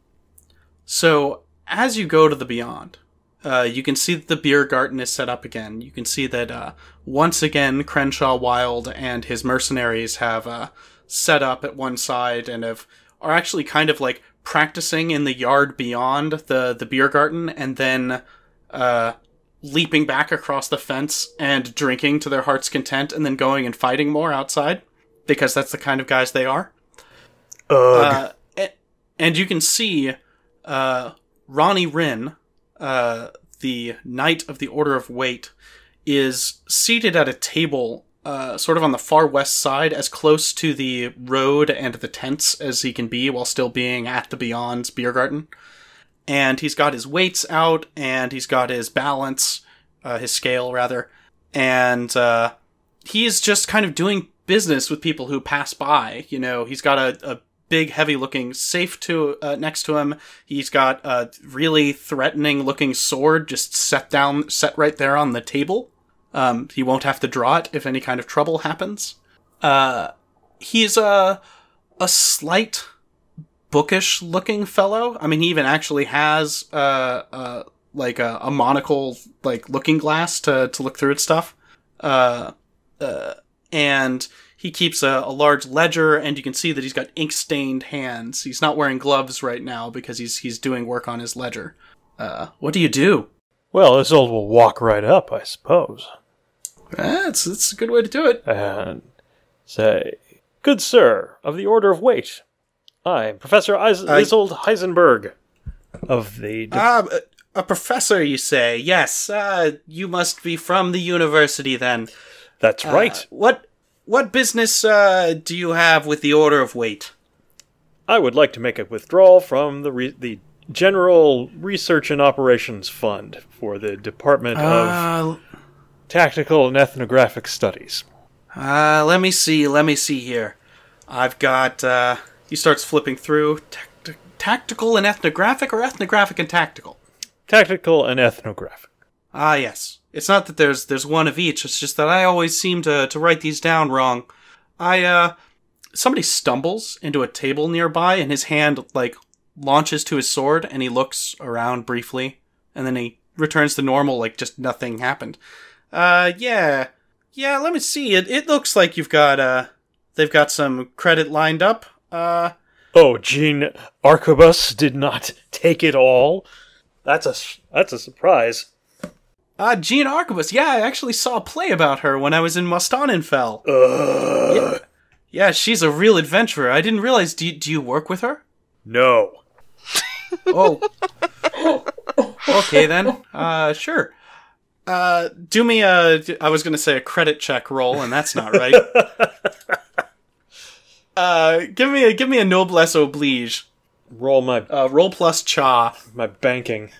So as you go to the Beyond, uh, you can see that the beer garden is set up again. You can see that uh, once again Crenshaw Wild and his mercenaries have uh, set up at one side and have are actually kind of like practicing in the yard beyond the the beer garden, and then uh, leaping back across the fence and drinking to their heart's content, and then going and fighting more outside, because that's the kind of guys they are. Ugh. Uh, a- and you can see uh, Ronnie Rin, uh, the Knight of the Order of Wait, is seated at a table uh, sort of on the far west side, as close to the road and the tents as he can be while still being at the Beyond's beer garden. And he's got his weights out, and he's got his balance, uh, his scale, rather. And uh, he's just kind of doing business with people who pass by. You know, he's got a, a big, heavy-looking safe to uh, next to him. He's got a really threatening-looking sword just set down, set right there on the table. Um, he won't have to draw it if any kind of trouble happens. Uh, he's a a slight, bookish-looking fellow. I mean, he even actually has uh, uh, like a, a monocle, like looking glass to to look through its stuff. Uh, uh, and he keeps a, a large ledger, and you can see that he's got ink-stained hands. He's not wearing gloves right now because he's he's doing work on his ledger. Uh, what do you do? Well, Isolde will walk right up, I suppose. That's that's a good way to do it. And say, "Good sir, of the Order of Wait, I'm Professor Is- I- Isolde Heisenberg of the... De- Ah, a professor, you say? Yes. Uh, you must be from the university then. That's Uh, right. What what business uh, do you have with the Order of Wait? I would like to make a withdrawal from the re- the General Research and Operations Fund for the Department of Uh, Tactical and Ethnographic Studies." uh, let me see. Let me see here. I've got. Uh, he starts flipping through tact- tactical and ethnographic, or ethnographic and tactical. Tactical and Ethnographic. Ah, yes. It's not that there's there's one of each. It's just that I always seem to to write these down wrong. I uh, somebody stumbles into a table nearby, and his hand like launches to his sword, and he looks around briefly, and then he returns to normal, like just nothing happened. Uh, yeah, yeah. Let me see. It it looks like you've got uh, they've got some credit lined up. Uh, Oh, Jean Arquebus did not take it all? That's a, that's a surprise. uh, Jean Arquebus. Yeah, I actually saw a play about her when I was in Mostanenfell. Ugh. Yeah. Yeah, she's a real adventurer. I didn't realize. Do you, do you work with her? No. Oh. Okay then. Uh, sure. Uh, do me a. I was gonna say a credit check roll, and that's not right. uh, give me a give me a noblesse oblige. Roll my Uh, roll plus cha. my banking.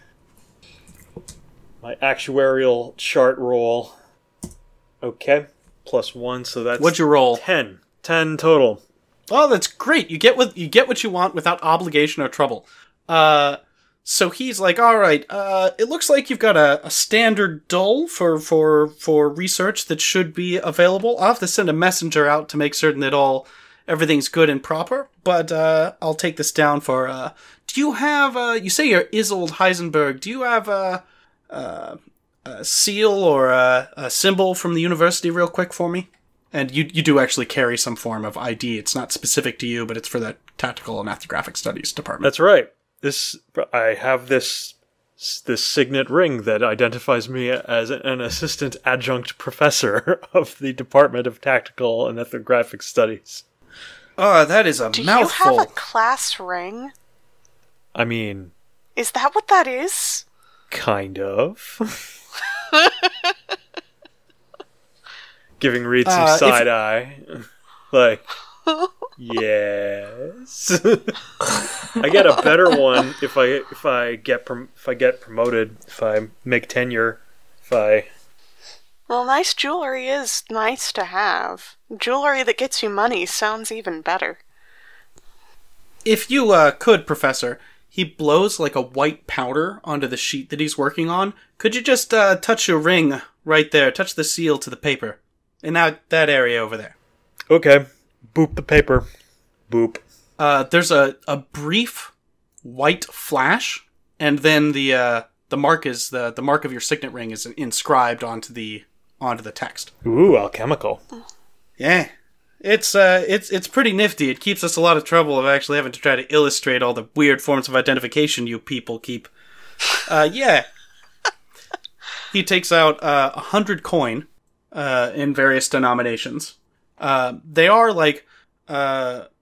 My actuarial chart roll. Okay. Plus one, so that's What'd you roll? ten. Ten total. Oh, that's great. You get what you get what you want without obligation or trouble. Uh, so he's like, all right. Uh, it looks like you've got a, a standard dull for for for research that should be available. I'll have to send a messenger out to make certain that all everything's good and proper. But uh, I'll take this down for. Uh, do you have? Uh, you say you're Isolde Heisenberg. Do you have a, a, a seal or a, a symbol from the university, real quick, for me? And you you do actually carry some form of I D. It's not specific to you, but it's for the Tactical and Ethnographic Studies department. That's right. This I have this this signet ring that identifies me as an assistant adjunct professor of the Department of Tactical and Ethnographic Studies. Oh, that is a Do mouthful. you have a class ring? I mean, Is that what that is? kind of. Giving Reed some Uh, if- side eye. Like, yes. I get a better one if I if I get prom- if I get promoted, if I make tenure, if I Well, nice jewelry is nice to have. Jewelry that gets you money sounds even better. If you uh, could, Professor, he blows like a white powder onto the sheet that he's working on. Could you just uh, touch your ring right there? Touch the seal to the paper. In that, that area over there. okay, boop the paper, boop. Uh, there's a, a brief white flash, and then the uh, the mark is the, the mark of your signet ring is inscribed onto the onto the text. Ooh, alchemical. Yeah. It's uh it's it's pretty nifty. It keeps us a lot of trouble of actually having to try to illustrate all the weird forms of identification you people keep. Uh yeah. He takes out uh, a hundred coin uh in various denominations. Uh they are like uh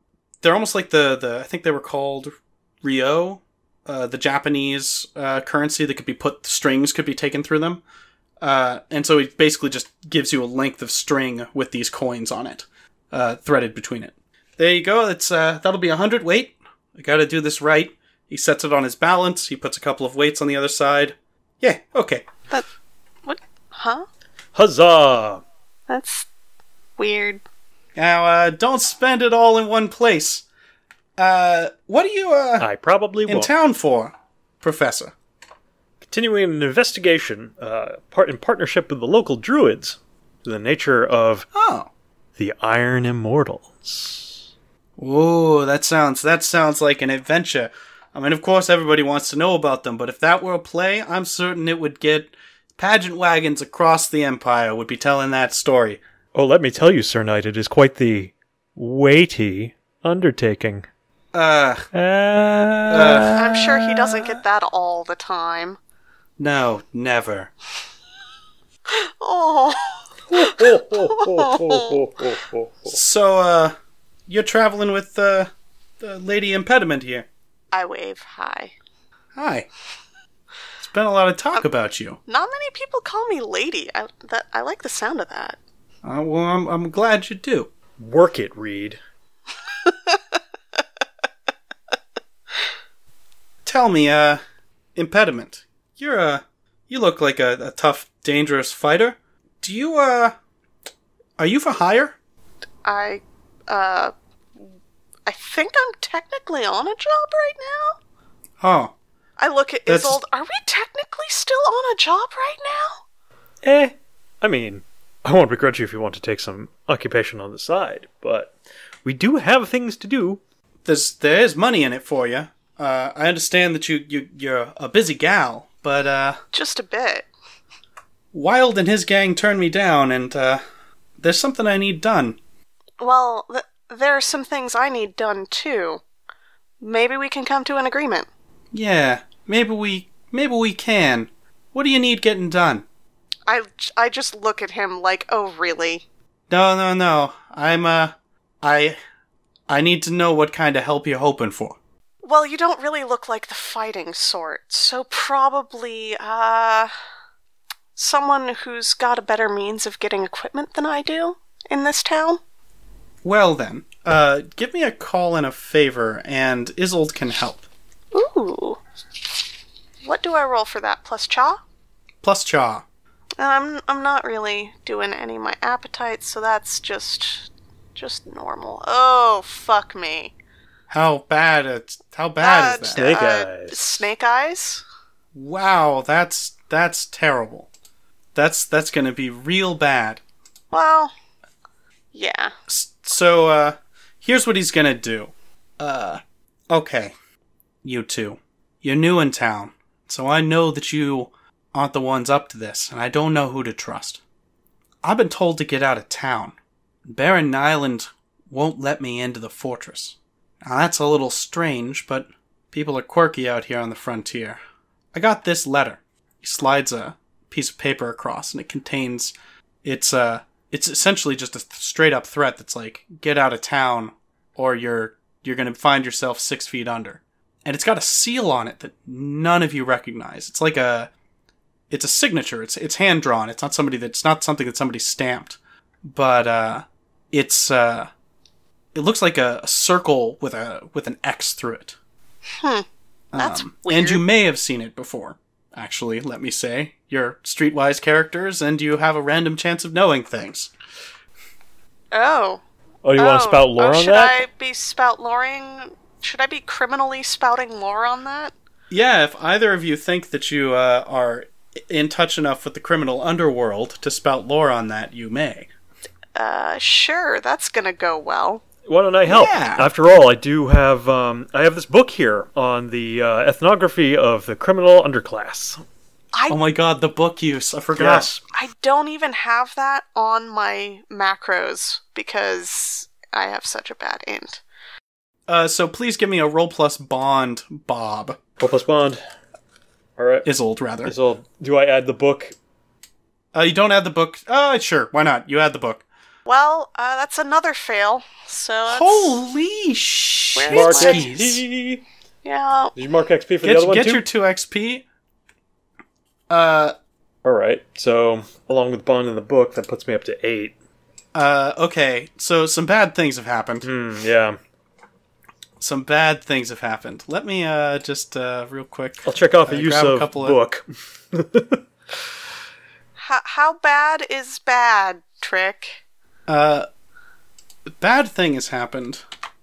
they're almost like the, the I think they were called Ryo, uh, the Japanese uh, currency that could be put, strings could be taken through them. Uh, and so it basically just gives you a length of string with these coins on it, uh, threaded between it. There you go. It's uh, that'll be a hundred. Wait, I gotta do this right. He sets it on his balance. He puts a couple of weights on the other side. Yeah, okay. That, what, huh? Huzzah! That's weird. Now, uh, don't spend it all in one place. Uh, what are you, uh, I probably in won't. town for, Professor? Continuing an investigation, uh, part in partnership with the local druids, to the nature of Oh. the Iron Immortals. Ooh, that sounds, that sounds like an adventure. I mean, of course everybody wants to know about them, but if that were a play, I'm certain it would get pageant wagons across the empire would be telling that story. Oh, let me tell you, Sir Knight, it is quite the weighty undertaking. Uh, Uh, I'm sure he doesn't get that all the time. no, never. Oh. So, uh, you're traveling with, uh, the Lady Impediment here. I wave hi. Hi. There's been a lot of talk about you. Not many people call me lady. I that I like the sound of that. Uh, well, I'm, I'm glad you do. Work it, Reed. Tell me, uh, Impediment, you're, uh, you look like a, a tough, dangerous fighter. Do you, uh, are you for hire? I uh I think I'm technically on a job right now. Oh, I look at That's- Isolde. Are we technically still on a job right now? Eh. I mean, I won't begrudge you if you want to take some occupation on the side, but we do have things to do. there's, there is money in it for you. Uh, I understand that you, you, you're a busy gal, but, uh, Just a bit. Wild and his gang turned me down, and, uh, there's something I need done. Well, th- there are some things I need done too. Maybe we can come to an agreement. Yeah, maybe we, maybe we can. What do you need getting done? I, I just look at him like, oh really? No, no, no. I'm, uh, I, I need to know what kind of help you're hoping for. Well, you don't really look like the fighting sort, so probably, uh, someone who's got a better means of getting equipment than I do in this town? Well then, uh, give me a call and a favor, and Isolde can help. Ooh. What do I roll for that? Plus cha? Plus Cha. I'm I'm not really doing any of my appetites, so that's just just normal. Oh, fuck me. How bad it's, how bad Uh, is that? Snake uh, eyes. Snake eyes? Wow, that's, that's terrible. That's, that's gonna be real bad. Well, yeah. S- So, uh, here's what he's gonna do. Uh, okay. You two. You're new in town, so I know that you aren't the ones up to this, and I don't know who to trust. I've been told to get out of town. Baron Nyland won't let me into the fortress. Now that's a little strange, but people are quirky out here on the frontier. I got this letter. He slides a piece of paper across, and it contains... It's, uh... It's essentially just a th- straight up threat that's like, get out of town, or you're you're gonna find yourself six feet under. And it's got a seal on it that none of you recognize. It's like a, it's a signature. It's it's hand drawn. It's not somebody that's not something that somebody stamped, but uh, it's uh, it looks like a, a circle with a with an X through it. Hmm. That's Um, weird. And you may have seen it before. Actually, let me say, you're streetwise characters, and you have a random chance of knowing things. Oh. Oh, you oh. want to spout lore oh, on should that? I be spout loring? Should I be criminally spouting lore on that? Yeah, if either of you think that you uh, are in touch enough with the criminal underworld to spout lore on that, you may. Uh, sure, that's gonna go well. Why don't I help? Yeah. After all, I do have um, I have this book here on the uh, ethnography of the criminal underclass. I Oh my god, the book use. I forgot. Yes. I don't even have that on my macros because I have such a bad int. Uh, so please give me a roll plus bond, Bob. Roll plus bond. All right. Isolde, rather. So, do I add the book? Uh, you don't add the book. Uh, sure, why not? You add the book. Well, uh, that's another fail. So that's, Holy shit! Where's Mark my- X P. yeah. Did you mark X P for Get, the other one get too? your two X P. Uh, All right. So along with Bond in the book, that puts me up to eight. uh, okay. So some bad things have happened. Hmm. Yeah. Some bad things have happened. Let me uh just uh real quick. I'll check off a Uh, use grab a of couple of- book. How, how bad is bad, Trick? Uh, bad thing has happened.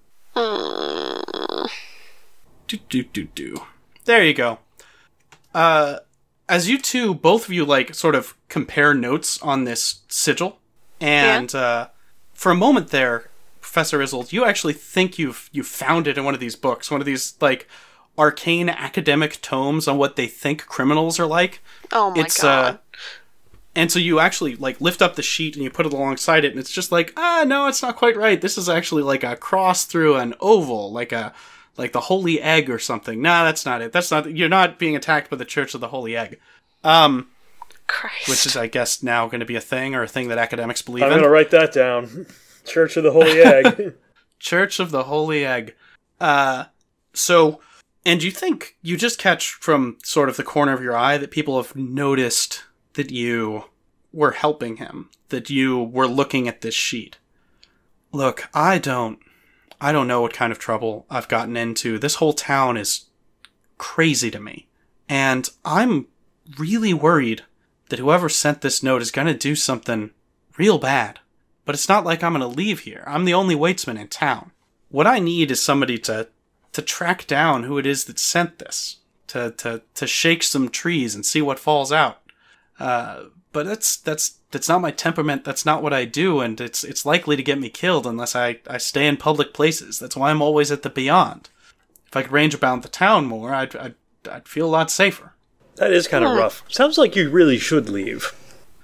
Hmm. Do do do do. There you go. Uh, as you two, both of you, like sort of compare notes on this sigil, and uh, for a moment there, Professor Isolde, you actually think you've you found it in one of these books, one of these like arcane academic tomes on what they think criminals are like. Oh my It's, god. uh, And so you actually like lift up the sheet and you put it alongside it, and it's just like, ah, no, it's not quite right. This is actually like a cross through an oval, like a like the Holy Egg or something. Nah, that's not it. That's not. You're not being attacked by the Church of the Holy Egg, um, Christ. which is, I guess, now going to be a thing or a thing that academics believe I'm in. going to write that down. Church of the Holy Egg. Church of the Holy Egg. Uh, so, and you think you just catch from sort of the corner of your eye that people have noticed that you were helping him, that you were looking at this sheet. Look, I don't, I don't know what kind of trouble I've gotten into. This whole town is crazy to me. And I'm really worried that whoever sent this note is going to do something real bad. But it's not like I'm going to leave here. I'm the only Waitsman in town. What I need is somebody to to track down who it is that sent this. To to to shake some trees and see what falls out. Uh, but that's that's that's not my temperament. That's not what I do, and it's it's likely to get me killed unless I, I stay in public places. That's why I'm always at the Beyond. If I could range about the town more, I'd I'd, I'd feel a lot safer. That is kind of Hmm. rough. Sounds like you really should leave.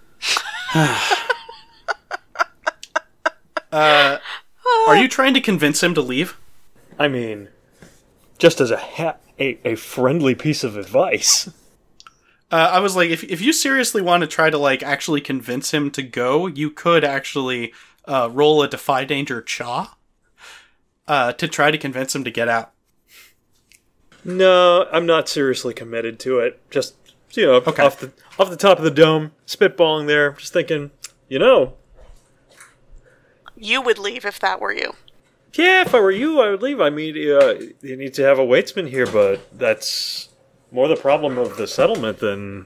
Uh, are you trying to convince him to leave? I mean, just as a ha- a, a friendly piece of advice. Uh, I was like, if if you seriously want to try to like actually convince him to go, you could actually uh, roll a Defy Danger Cha uh, to try to convince him to get out. No, I'm not seriously committed to it. Just, you know, Okay. off the off the top of the dome, spitballing there, just thinking, you know, You would leave if that were you. yeah, if I were you, I would leave. I mean, uh, you need to have a waitsman here, but that's more the problem of the settlement than,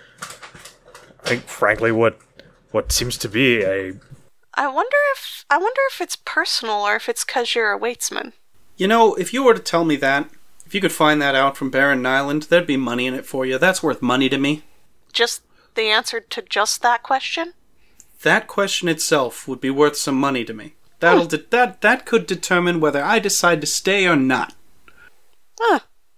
I think, frankly, what what seems to be a... I wonder if I wonder if it's personal or if it's because you're a waitsman. You know, if you were to tell me that, if you could find that out from Baron Nyland, there'd be money in it for you. That's worth money to me. Just the answer to just that question? That question itself would be worth some money to me. That'll de- that that could determine whether I decide to stay or not. Huh.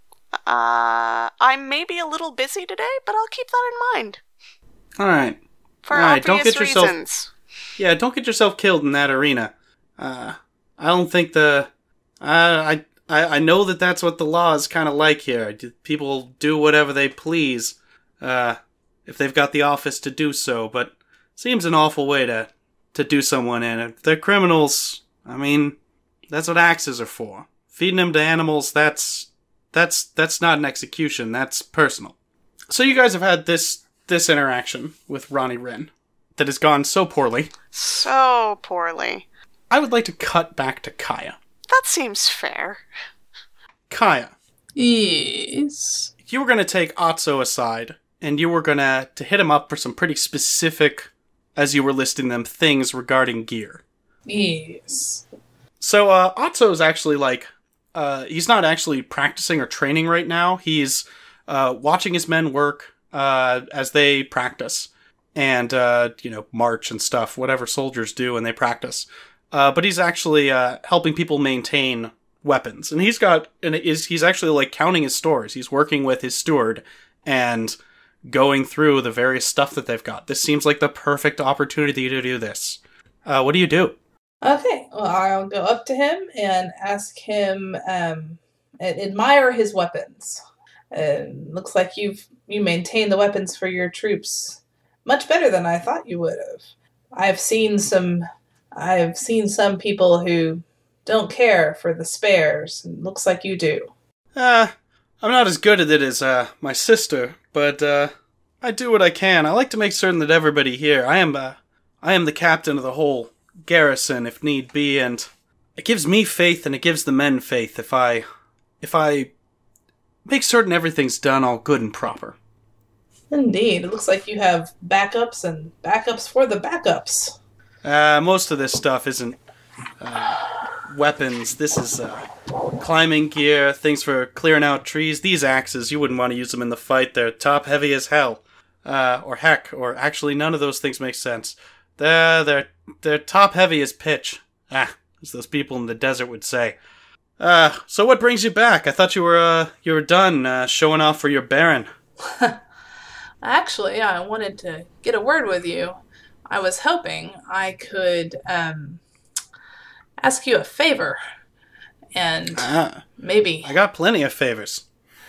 Uh, I may be a little busy today, but I'll keep that in mind. All right. For All right, don't obvious get yourself- reasons. Yeah, don't get yourself killed in that arena. Uh, I don't think the... Uh, I, I I know that that's what the law is kind of like here. D- People do whatever they please, uh, if they've got the office to do so, but seems an awful way to, to do someone in. If they're criminals, I mean, that's what axes are for. Feeding them to animals, that's... That's that's not an execution, that's personal. So you guys have had this this interaction with Ronnie Wren that has gone so poorly. So poorly. I would like to cut back to Kaya. That seems fair. Kaya, Yes. you were going to take Otso aside, and you were going to to hit him up for some pretty specific, as you were listing them, things regarding gear. Yes. So uh, Otso is actually like, uh, he's not actually practicing or training right now. He's uh, watching his men work uh, as they practice and, uh, you know, march and stuff, whatever soldiers do when they practice. Uh, but he's actually uh, helping people maintain weapons. And he's got, and is he's actually like counting his stores. He's working with his steward and going through the various stuff that they've got. This seems like the perfect opportunity to do this. Uh, what do you do? Okay, well, I'll go up to him and ask him, um, and admire his weapons. Uh, looks like you've you maintain the weapons for your troops much better than I thought you would have. I've seen some I've seen some people who don't care for the spares, and looks like you do. Uh, I'm not as good at it as, uh, my sister, but, uh, I do what I can. I like to make certain that everybody here, I am, uh, I am the captain of the whole garrison, if need be, and it gives me faith and it gives the men faith if I, if I make certain everything's done all good and proper. Indeed. It looks like you have backups and backups for the backups. Uh, most of this stuff isn't, uh, weapons. This is, uh, climbing gear, things for clearing out trees. These axes, you wouldn't want to use them in the fight. They're top heavy as hell. Uh, or heck, or actually none of those things make sense. They're, they're, they're top heavy as pitch. Ah, as those people in the desert would say. Uh, so what brings you back? I thought you were, uh, you were done, uh, showing off for your Baron. Actually, I wanted to get a word with you. I was hoping I could, um, ask you a favor. And Ah, maybe, I got plenty of favors.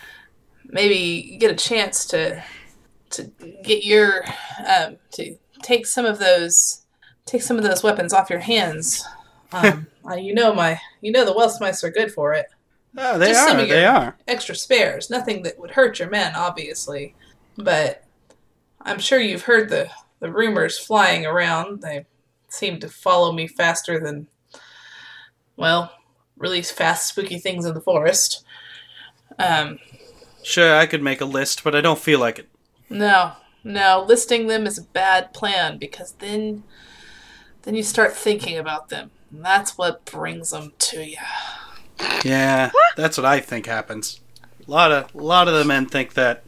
maybe get a chance to, to get your, um, to take some of those, take some of those weapons off your hands. Um, uh, you know my, you know the Weltmeister are good for it. Ah, they Just some are, of they your are. extra spares. Nothing that would hurt your men, obviously. But I'm sure you've heard the, the rumors flying around. They seem to follow me faster than, well, really fast, spooky things in the forest. Um, Sure, I could make a list, but I don't feel like it. no, no, listing them is a bad plan because then, then you start thinking about them. And that's what brings them to you. Yeah, that's what I think happens. A lot of, a lot of the men think that.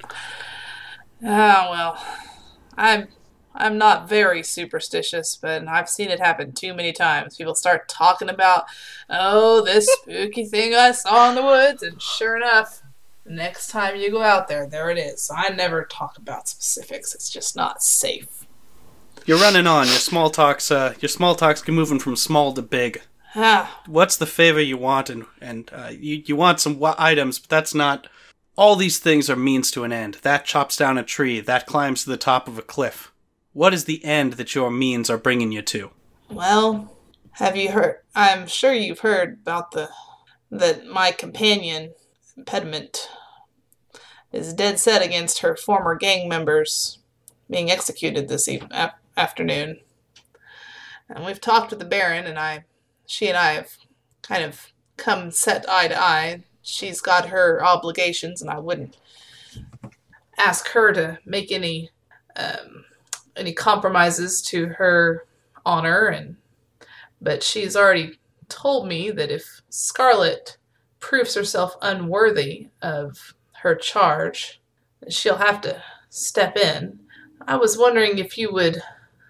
Ah, well, I'm I'm not very superstitious, but I've seen it happen too many times. People start talking about, oh, this spooky thing I saw in the woods, and sure enough, the next time you go out there, there it is. I never talk about specifics. It's just not safe. You're running on. Your small talks, uh, your small talks can moving from small to big. Ah, What's the favor you want? And and uh, you you want some wa- items, but that's not. All these things are means to an end. That chops down a tree. That climbs to the top of a cliff. What is the end that your means are bringing you to? well, have you heard? I'm sure you've heard about the that my companion, Impediment, is dead set against her former gang members being executed this eve- ap- afternoon. And we've talked with the Baron, and I, she and I have kind of come set eye to eye. She's got her obligations, and I wouldn't ask her to make any um, any compromises to her honor. And but she's already told me that if Scarlet proves herself unworthy of her charge, that she'll have to step in. I was wondering if you would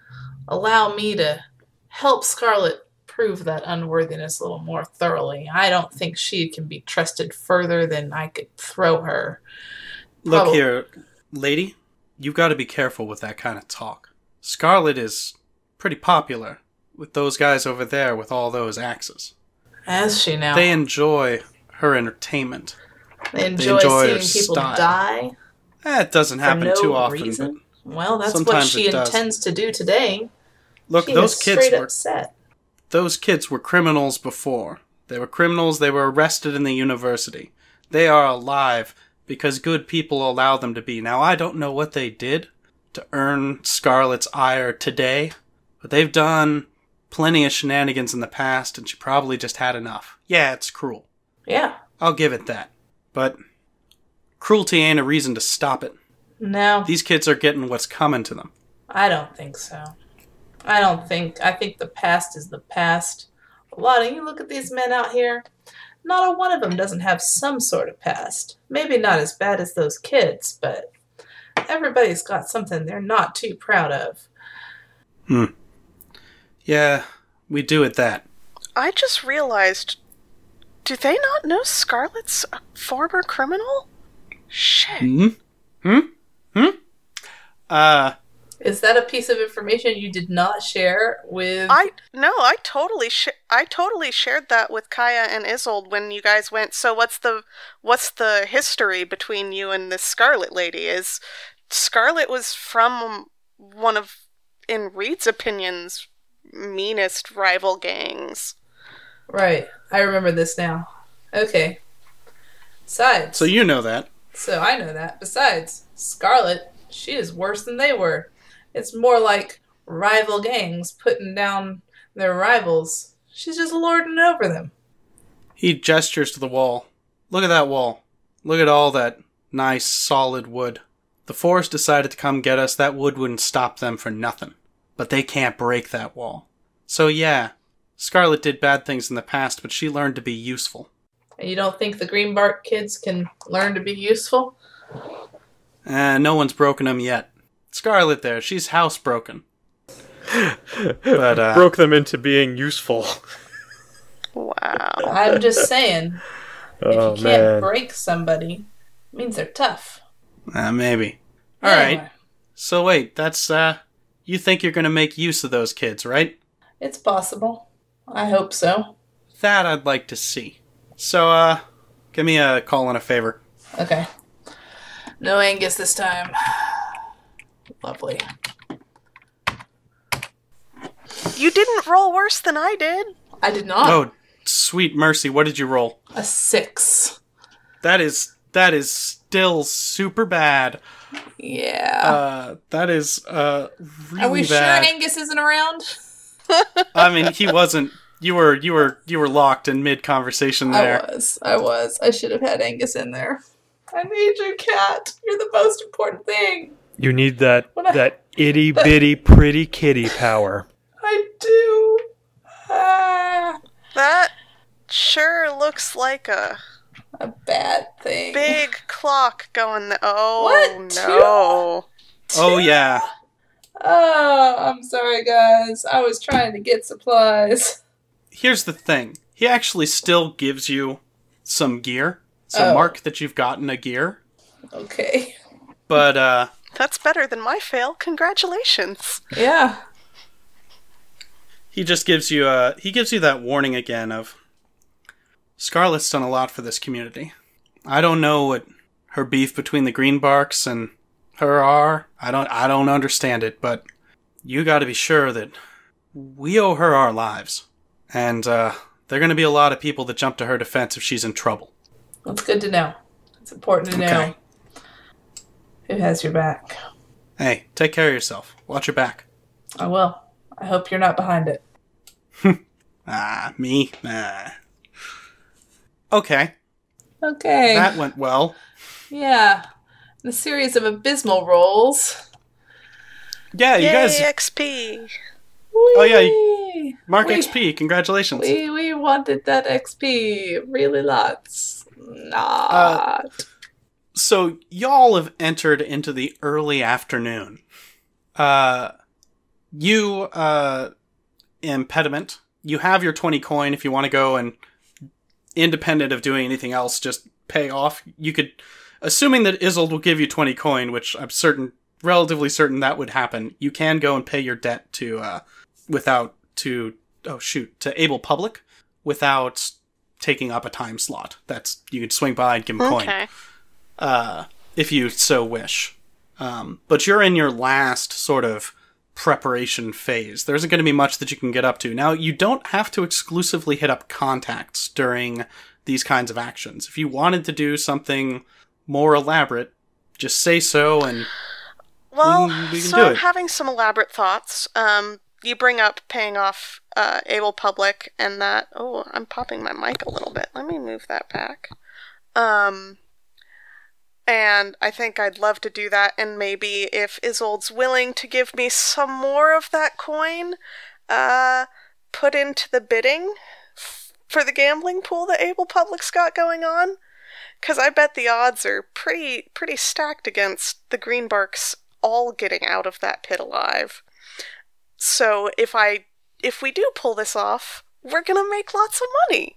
allow me to help Scarlet prove that unworthiness a little more thoroughly. I don't think she can be trusted further than I could throw her. Look Probably- here, lady. You've got to be careful with that kind of talk. Scarlet is pretty popular with those guys over there with all those axes. Has she now? They enjoy her entertainment. They enjoy, enjoy her seeing people style. die That doesn't for happen no too often. reason. Well, that's what sometimes she it does. intends to do today. But look, She those is kids straight were upset. those kids were criminals before. They were criminals. They were arrested in the university. They are alive because good people allow them to be. Now, I don't know what they did to earn Scarlet's ire today, but they've done plenty of shenanigans in the past, and she probably just had enough. Yeah, it's cruel. Yeah. I'll give it that. But cruelty ain't a reason to stop it. No, These kids are getting what's coming to them. I don't think so. I don't think. I think the past is the past. A lot of you look at these men out here. Not a one of them doesn't have some sort of past. Maybe not as bad as those kids, but everybody's got something they're not too proud of. Hmm. Yeah, we do at that. I just realized, do they not know Scarlet's a former criminal? Shit. Hmm? Hmm? Hmm? Uh, Is that a piece of information you did not share with? I no, I totally sh- I totally shared that with Kaya and Isolde when you guys went. So what's the what's the history between you and this Scarlet lady? Is Scarlet was from one of, in Reed's opinions, meanest rival gangs. Right. I remember this now. Okay. Besides. So you know that. So I know that. Besides, Scarlet, she is worse than they were. It's more like rival gangs putting down their rivals. She's just lording over them. He gestures to the wall. Look at that wall. Look at all that nice, solid wood. The forest decided to come get us. That wood wouldn't stop them for nothing. But they can't break that wall. So yeah, Scarlet did bad things in the past, but she learned to be useful. And you don't think the Greenbark kids can learn to be useful? Uh, no one's broken them yet. Scarlet there, she's housebroken. But, uh... broke them into being useful. Wow. I'm just saying, Oh, if you can't man. break somebody, it means they're tough. Uh, maybe. Alright. Anyway, So wait, that's, uh... you think you're gonna make use of those kids, right? it's possible. I hope so. That I'd like to see. So, uh... give me a call and a favor. Okay. No Angus this time. Lovely. You didn't roll worse than I did. I did not. Oh, sweet mercy, what did you roll? A six. That is... that is still super bad. Yeah. Uh, that is, uh, really Are we bad. sure Angus isn't around? I mean, he wasn't... You were, you were, you were locked in mid-conversation there. I was. I was. I should have had Angus in there. I need you, Cat. You're the most important thing. You need that What I- that itty bitty pretty kitty power. I do. Ah, That sure looks like a a bad thing. big clock going th- Oh, What? no. Oh, yeah. Oh, I'm sorry, guys. I was trying to get supplies. Here's the thing. He actually still gives you some gear. So Oh. mark that you've gotten a gear. Okay. But, uh, That's better than my fail. Congratulations. Yeah. he just gives you, uh, he gives you that warning again of, Scarlet's done a lot for this community. I don't know what her beef between the Greenbarks and her are. I don't, I don't understand it, but you gotta be sure that we owe her our lives. And, uh, there are gonna be a lot of people that jump to her defense if she's in trouble. That's good to know. It's important to know Okay. who has your back. Hey, take care of yourself. Watch your back. I will. I hope you're not behind it. Ah, me? Ah. Okay, Okay. that went well. Yeah. In a series of abysmal rolls. Yeah, you Yay, guys, X P. Oh, yeah, Whee! Mark we, X P, congratulations. We, we wanted that X P. Really lots. Not. Uh, So, y'all have entered into the early afternoon. Uh, you, uh, impediment, you have your twenty coin if you want to go and, independent of doing anything else, just pay off. You could, assuming that Isolde will give you twenty coin, which I'm certain, relatively certain that would happen, you can go and pay your debt to, uh, without, to, oh shoot, to Able Public, without taking up a time slot. That's, you could swing by and give him coin. Okay. Uh, if you so wish. Um, but you're in your last sort of preparation phase. There isn't going to be much that you can get up to. Now, you don't have to exclusively hit up contacts during these kinds of actions. If you wanted to do something more elaborate, just say so and Well, We can- we can so do I'm it. having some elaborate thoughts. Um, you bring up paying off uh, Able Public and that... Oh, I'm popping my mic a little bit. Let me move that back. Um... And I think I'd love to do that, and maybe if Isolde's willing to give me some more of that coin, uh, put into the bidding f- for the gambling pool that Able Public's got going on. Because I bet the odds are pretty pretty stacked against the Greenbarks all getting out of that pit alive. So if I if we do pull this off, we're gonna make lots of money.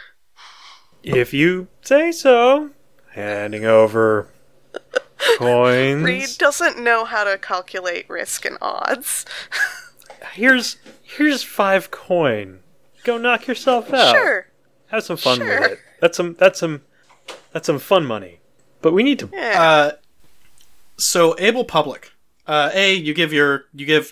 If you say so. Handing over coins. Reed doesn't know how to calculate risk and odds. Here's here's five coin. Go knock yourself out. Sure. Have some fun Sure. with it. That's some that's some that's some fun money. But we need to Yeah. Uh, so Able Public. Uh, A, you give your you give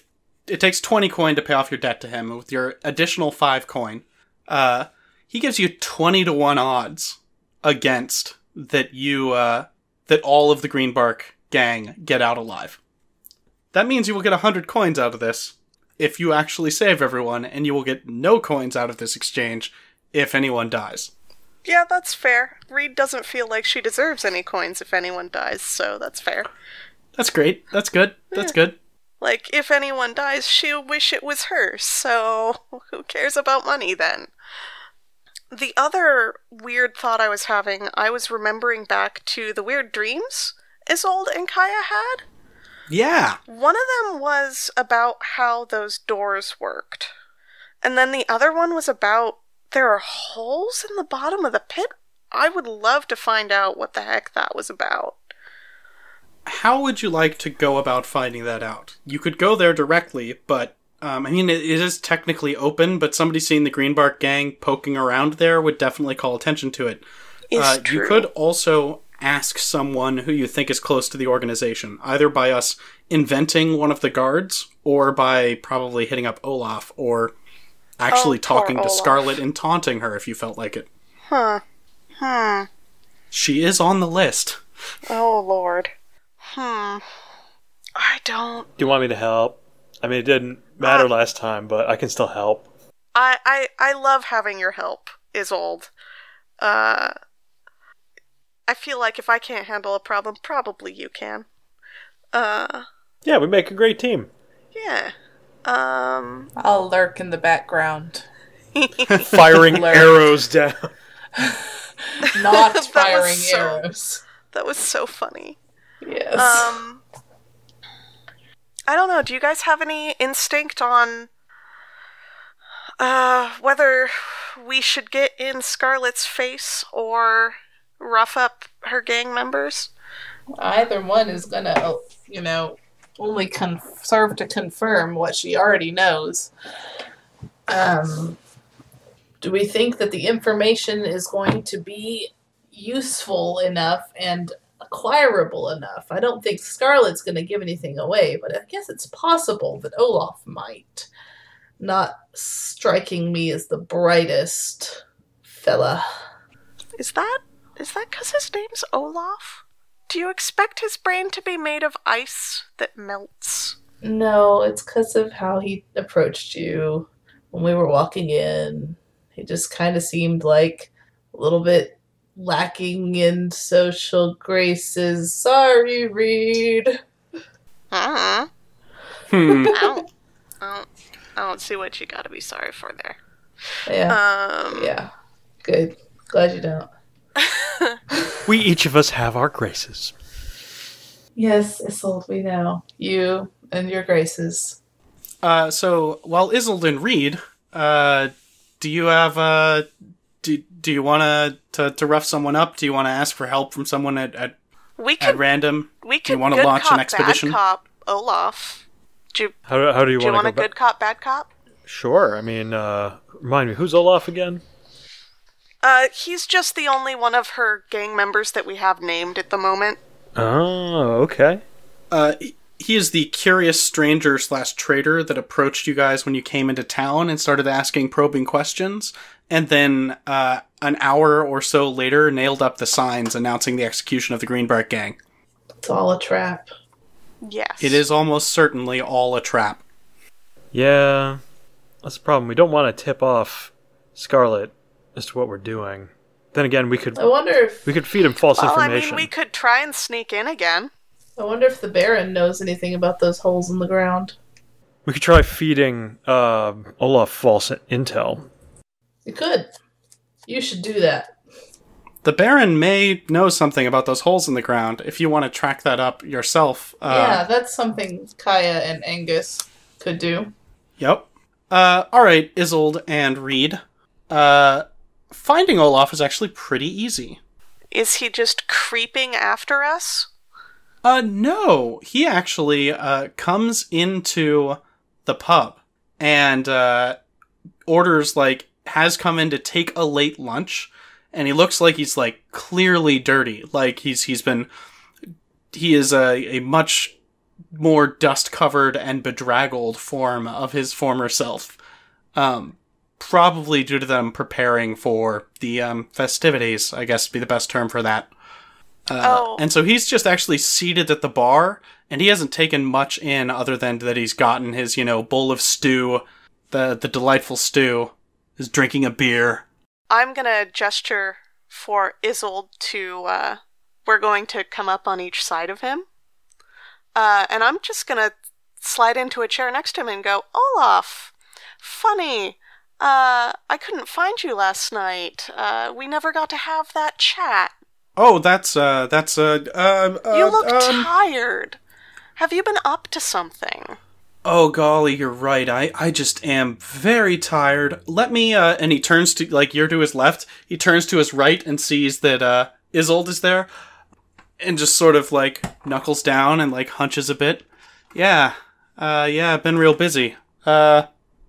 it takes twenty coin to pay off your debt to him. With your additional five coin, uh, he gives you twenty to one odds against that you, uh, that all of the Greenbark gang get out alive. That means you will get one hundred coins out of this if you actually save everyone, and you will get no coins out of this exchange if anyone dies. Yeah, that's fair. Reed doesn't feel like she deserves any coins if anyone dies, so that's fair. That's great. That's good. That's good. Like, if anyone dies, she'll wish it was her, so who cares about money then? The other weird thought I was having, I was remembering back to the weird dreams Isolde and Kaya had. Yeah. One of them was about how those doors worked. And then the other one was about there are holes in the bottom of the pit? I would love to find out what the heck that was about. How would you like to go about finding that out? You could go there directly, but, um, I mean, it, it is technically open, but somebody seeing the Greenbark gang poking around there would definitely call attention to it. Is uh, true. You could also ask someone who you think is close to the organization, either by us inventing one of the guards, or by probably hitting up Olaf, or actually Oh, poor talking to Olaf. Scarlet and taunting her if you felt like it. Huh. Hmm. She is on the list. Oh, Lord. Hmm. I don't... Do you want me to help? I mean, it didn't matter Uh, last time, but I can still help. I, I, I love having your help, Isolde. Uh... I feel like if I can't handle a problem, probably you can. Uh... Yeah, we make a great team. Yeah. Um... I'll lurk in the background. Firing Lurk. arrows down. Not That was firing so- arrows. That was so funny. Yes. Um... I don't know, do you guys have any instinct on uh, whether we should get in Scarlet's face or rough up her gang members? Either one is gonna, you know, only con- serve to confirm what she already knows. Um, do we think that the information is going to be useful enough and acquirable enough? I don't think Scarlet's going to give anything away, but I guess it's possible that Olaf might. Not striking me as the brightest fella. Is that is that because his name's Olaf? Do you expect his brain to be made of ice that melts? No, it's because of how he approached you when we were walking in. He just kind of seemed like a little bit lacking in social graces. Sorry, Reed. Uh-huh. Hmm. I don't, I don't, I don't see what you gotta be sorry for there. Yeah, Um, yeah. Good. Glad you don't. We each of us have our graces. Yes, Isolde, we know. You and your graces. Uh, so, while Isolde and Reed, uh, do you have, uh, do, do you want to to rough someone up? Do you want to ask for help from someone at, at, we at could, random? we Do you could wanna good launch an cop, expedition? bad cop, Olaf. Do you, How do, how do you do you want want to a go good cop, bad cop? ba- Sure. I mean, uh, remind me, who's Olaf again? Uh, he's just the only one of her gang members that we have named at the moment. Oh, okay. Uh, he- he is the curious stranger slash traitor that approached you guys when you came into town and started asking probing questions, and then, uh, an hour or so later nailed up the signs announcing the execution of the Greenbark gang. It's all a trap. Yes. It is almost certainly all a trap. Yeah, that's the problem. We don't want to tip off Scarlet as to what we're doing. Then again, we could I wonder if we could feed him false Well, I information. mean, we could try and sneak in again. I wonder if the Baron knows anything about those holes in the ground. We could try feeding uh, Olaf false intel. You could. You should do that. The Baron may know something about those holes in the ground if you want to track that up yourself. Uh, yeah, that's something Kaya and Angus could do. Yep. Uh, alright, Isolde and Reed. Uh, finding Olaf is actually pretty easy. Is he just creeping after us? Uh, no. He actually, uh, comes into the pub and, uh, orders, like, has come in to take a late lunch, and he looks like he's, like, clearly dirty. Like, he's, he's been, he is a, a much more dust-covered and bedraggled form of his former self. Um, probably due to them preparing for the um, festivities, I guess would be the best term for that. Uh, oh. And so he's just actually seated at the bar, and he hasn't taken much in other than that he's gotten his, you know, bowl of stew, the, the delightful stew, is drinking a beer. I'm gonna gesture for Isolde to, uh, we're going to come up on each side of him. Uh, and I'm just gonna slide into a chair next to him and go, Olaf, funny, uh, I couldn't find you last night. Uh, we never got to have that chat. Oh, that's, uh, that's, uh, uh, uh You look um... tired. Have you been up to something? Oh, golly, you're right. I, I just am very tired. Let me, uh, and he turns to, like, you're to his left. He turns to his right and sees that, uh, Isolde is there. And just sort of, like, knuckles down and, like, hunches a bit. Yeah, uh, yeah, I've been real busy. Uh,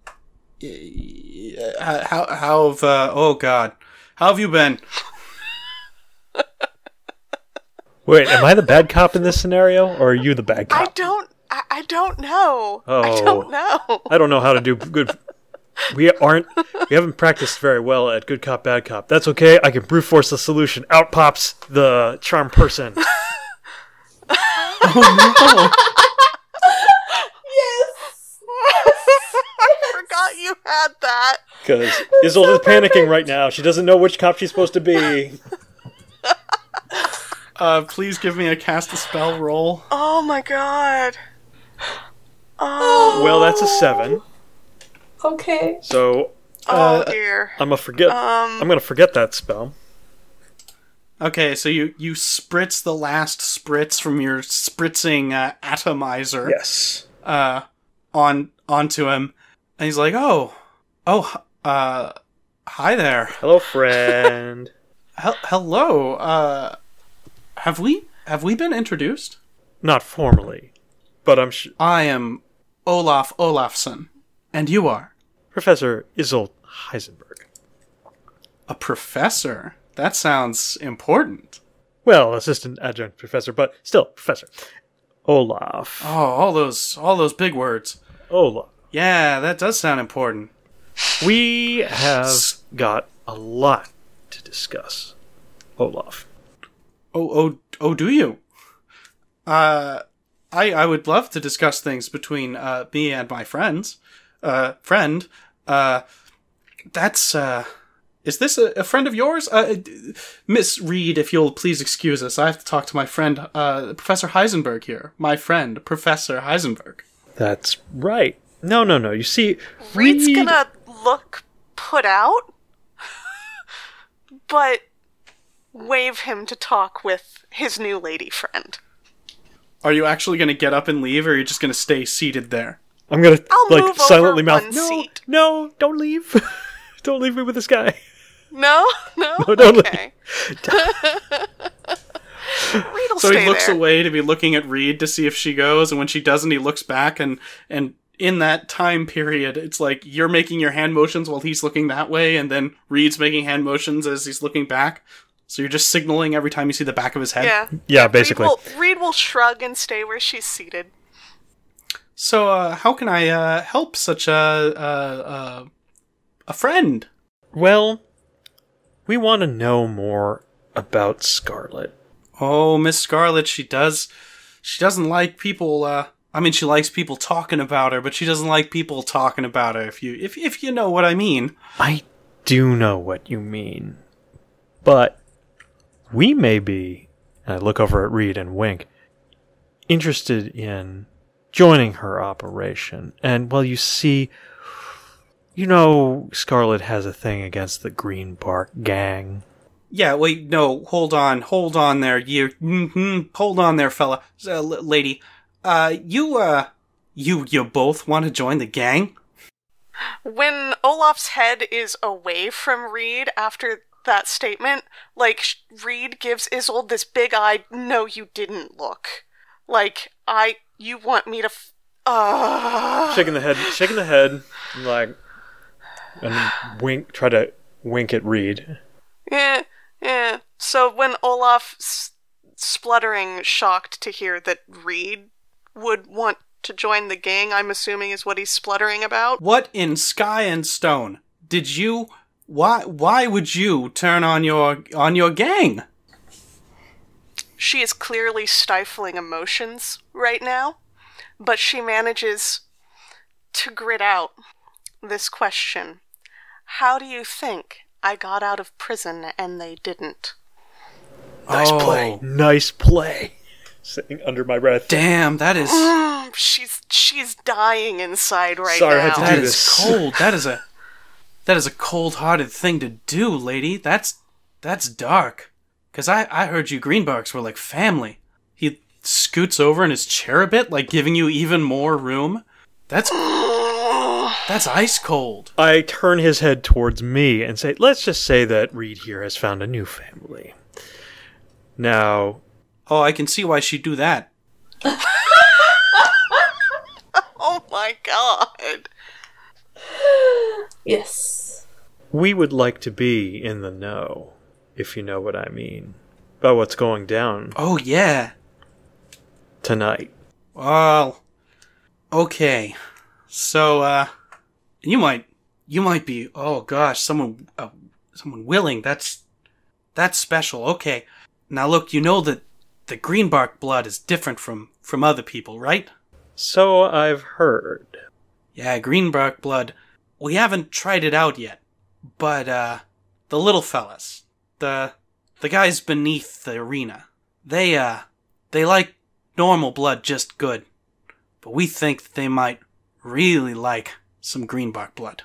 how, how have, uh, oh, God. How have you been? Wait, am I the bad cop in this scenario, or are you the bad cop? I don't, I, I don't know. Oh, I don't know. I don't know how to do good. We aren't, we haven't practiced very well at good cop, bad cop. That's okay, I can brute force the solution. Out pops the charm person. Oh, Yes! I forgot you had that. Because Isolde is panicking right now. She doesn't know which cop she's supposed to be. Uh, please give me a cast a spell roll. Oh my god. Oh. Well, that's a seven. Okay. So, Oh uh, dear. I'm gonna forget. Um. I'm gonna forget that spell. Okay, so you, you spritz the last spritz from your spritzing uh, atomizer. Yes. Uh, on onto him, and he's like, "Oh, oh, uh, hi there. Hello, friend. Hel- hello. Uh, have we have we been introduced? Not formally, but I'm sh- I am Olaf Olafsson, and you are Professor Isolde Heisenberg. a professor. That sounds important. Well, assistant adjunct professor, but still professor. Olaf. Oh, all those all those big words. Olaf. Yeah, that does sound important. We have got a lot to discuss, Olaf. Oh, oh, oh, do you? Uh, I, I would love to discuss things between, uh, me and my friends. Uh, friend, uh, that's, uh, is this a, a friend of yours? Uh, Miss Reed, if you'll please excuse us, I have to talk to my friend, uh, Professor Heisenberg here. My friend, Professor Heisenberg. That's right. No, no, no. You see, Reed's Reed- gonna look put out, but wave him to talk with his new lady friend. Are you actually going to get up and leave, or are you just going to stay seated there? I'm gonna I'll like move silently over mouth. one No, seat." no, don't leave. Don't leave me with this guy. No? No? No, don't okay. Reed'll So stay he looks there. away to be looking at Reed to see if she goes, and when she doesn't, he looks back, and and in that time period, it's like you're making your hand motions while he's looking that way, and then Reed's making hand motions as he's looking back. So you're just signaling every time you see the back of his head. Yeah. Yeah, basically. Reed will, Reed will shrug and stay where she's seated. So uh, how can I uh, help such a a, a a friend? Well, we want to know more about Scarlet. Oh, Miss Scarlet, she does. She doesn't like people. Uh, I mean, she likes people talking about her, but she doesn't like people talking about her. If you if if you know what I mean. I do know what you mean, but we may be, and I look over at Reed and wink, interested in joining her operation. And, well, you see, you know Scarlet has a thing against the Green Bark gang. Yeah, wait, no, hold on, hold on there, you, mm-hmm, hold on there, fella, uh, l- lady. Uh, you, uh, you, you both want to join the gang? When Olaf's head is away from Reed after that statement, like, sh- Reed gives Isolde this big-eyed, no you didn't look. Like, I, you want me to f- uh... Shaking the head, shaking the head, like, and wink, try to wink at Reed. Yeah, yeah. So when Olaf, s- spluttering, shocked to hear that Reed would want to join the gang, I'm assuming is what he's spluttering about. What in sky and stone did you... Why why would you turn on your on your gang? She is clearly stifling emotions right now, but she manages to grit out this question. How do you think I got out of prison and they didn't? Nice Oh. play. Nice play. Saying under my breath. Damn, that is Mm, she's she's dying inside right Sorry, I now. had to that do is this. cold. That is a that is a cold-hearted thing to do, lady. That's that's dark. Cause I I heard you Greenbarks were like family. He scoots over in his chair a bit, like giving you even more room. That's that's ice cold. I turn his head towards me and say, let's just say that Reed here has found a new family. Now, Oh, I can see why she'd do that. Oh my god. Yes. we would like to be in the know, if you know what I mean, about what's going down Oh yeah. tonight. Well, okay. So, uh, you might, you might be. Oh gosh, someone, uh, someone willing. That's, that's special. Okay. Now look, you know that the Greenbark blood is different from from other people, right? So I've heard. Yeah, Greenbark blood. We haven't tried it out yet, but uh, the little fellas, the the guys beneath the arena, they uh, they like normal blood just good, but we think that they might really like some Greenbark blood.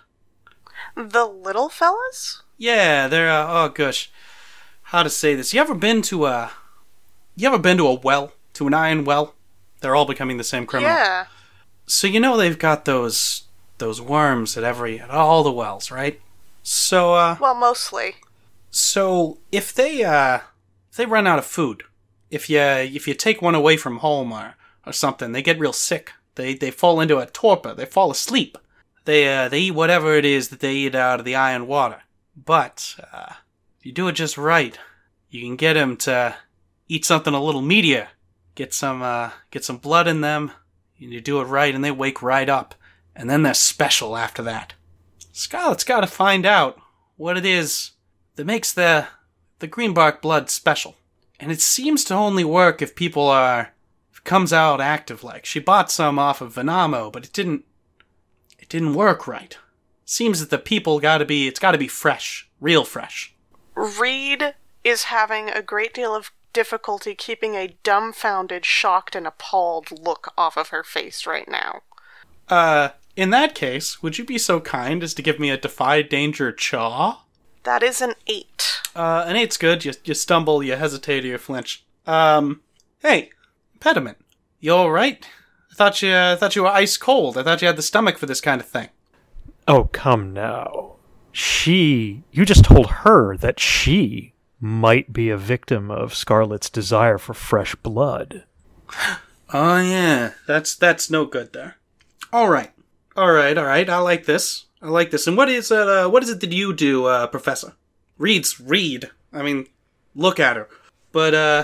The little fellas? Yeah, they're uh, oh gosh, how to say this? You ever been to a, you ever been to a well, to an iron well? They're all becoming the same criminal. Yeah. So you know they've got those those worms at every at all the wells, right? So uh Well, mostly. so if they uh if they run out of food, if you if you take one away from home or or something, they get real sick. They they fall into a torpor, they fall asleep. They uh they eat whatever it is that they eat out of the iron water. But uh if you do it just right, you can get them to eat something a little meatier. Get some uh get some blood in them. And you do it right, and they wake right up. And then they're special after that. Scarlet's got to find out what it is that makes the the Greenbark blood special. And it seems to only work if people are... if it comes out active like. She bought some off of Venamo, but it didn't... it didn't work right. Seems that the people gotta be... it's gotta be fresh. Real fresh. Reed is having a great deal of difficulty keeping a dumbfounded, shocked, and appalled look off of her face right now. Uh, in that case, would you be so kind as to give me a Defy Danger Chaw? That is an eight. Uh, an eight's good. You, you stumble, you hesitate, or you flinch. Um, hey, Impediment, you alright? I thought you, I thought you were ice cold. I thought you had the stomach for this kind of thing. Oh, come now. She... you just told her that she might be a victim of Scarlet's desire for fresh blood. Oh yeah, that's that's no good there. All right, all right, all right. I like this. I like this. And what is it? Uh, what is it that you do, uh, Professor? Reed's Reed. I mean, look at her. But uh,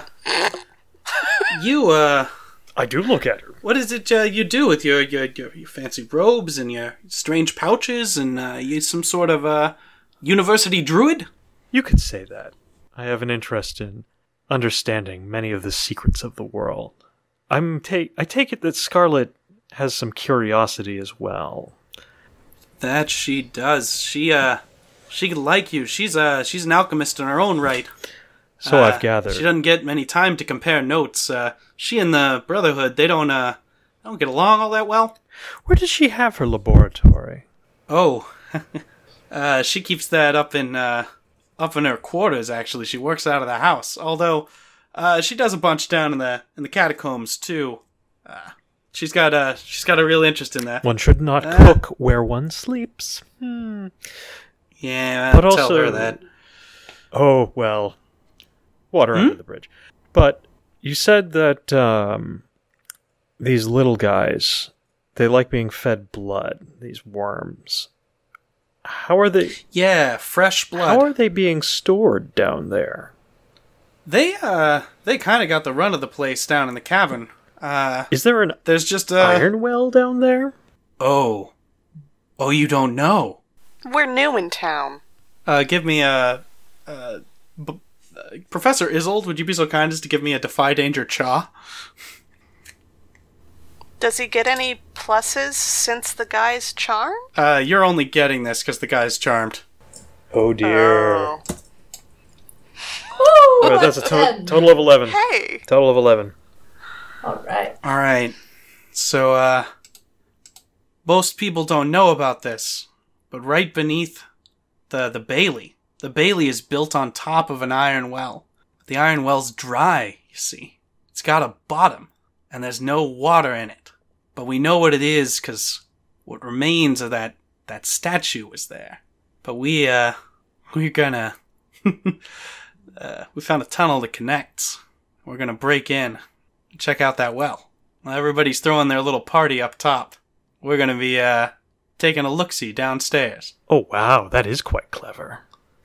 you uh, I do look at her. what is it uh, you do with your, your your your fancy robes and your strange pouches and uh, you some sort of uh university druid? You could say that. I have an interest in understanding many of the secrets of the world. I'm ta- I take it that Scarlet has some curiosity as well. That she does. She uh, she could like you. She's uh, she's an alchemist in her own right. So Uh, I've gathered. She doesn't get many time to compare notes. Uh, she and the Brotherhood, they don't uh, they don't get along all that well. Where does she have her laboratory? Oh, uh, she keeps that up in uh, up in her quarters. Actually, she works out of the house. Although, uh, she does a bunch down in the in the catacombs too. Uh, she's got a she's got a real interest in that. One should not Uh. cook where one sleeps. Hmm. Yeah, But I'll tell also- her that. Oh, well. Water Hmm? under the bridge. But you said that um, these little guys, they like being fed blood, these worms. How are they Yeah, fresh blood. how are they being stored down there? They, uh, they kind of got the run of the place down in the cavern. Uh, Is there an there's just a... iron well down there? Oh. Oh, you don't know. We're new in town. Uh, give me a... Uh, b- uh, Professor Isolde, would you be so kind as to give me a Defy Danger Cha? Does he get any pluses since the guy's charm? Uh, you're only getting this because the guy's charmed. Oh dear. Oh. Woo, Alright, that's a to- ten. total of eleven. Hey! Total of eleven. All right. Alright. So, uh... most people don't know about this, but right beneath the, the Bailey, the Bailey is built on top of an iron well. The iron well's dry, you see. It's got a bottom, and there's no water in it. But we know what it is, because what remains of that, that statue was there. But we, uh, we're gonna... uh, we found a tunnel that connects. We're gonna break in and check out that well. While everybody's throwing their little party up top, we're gonna be, uh, taking a look-see downstairs. Oh wow, that is quite clever.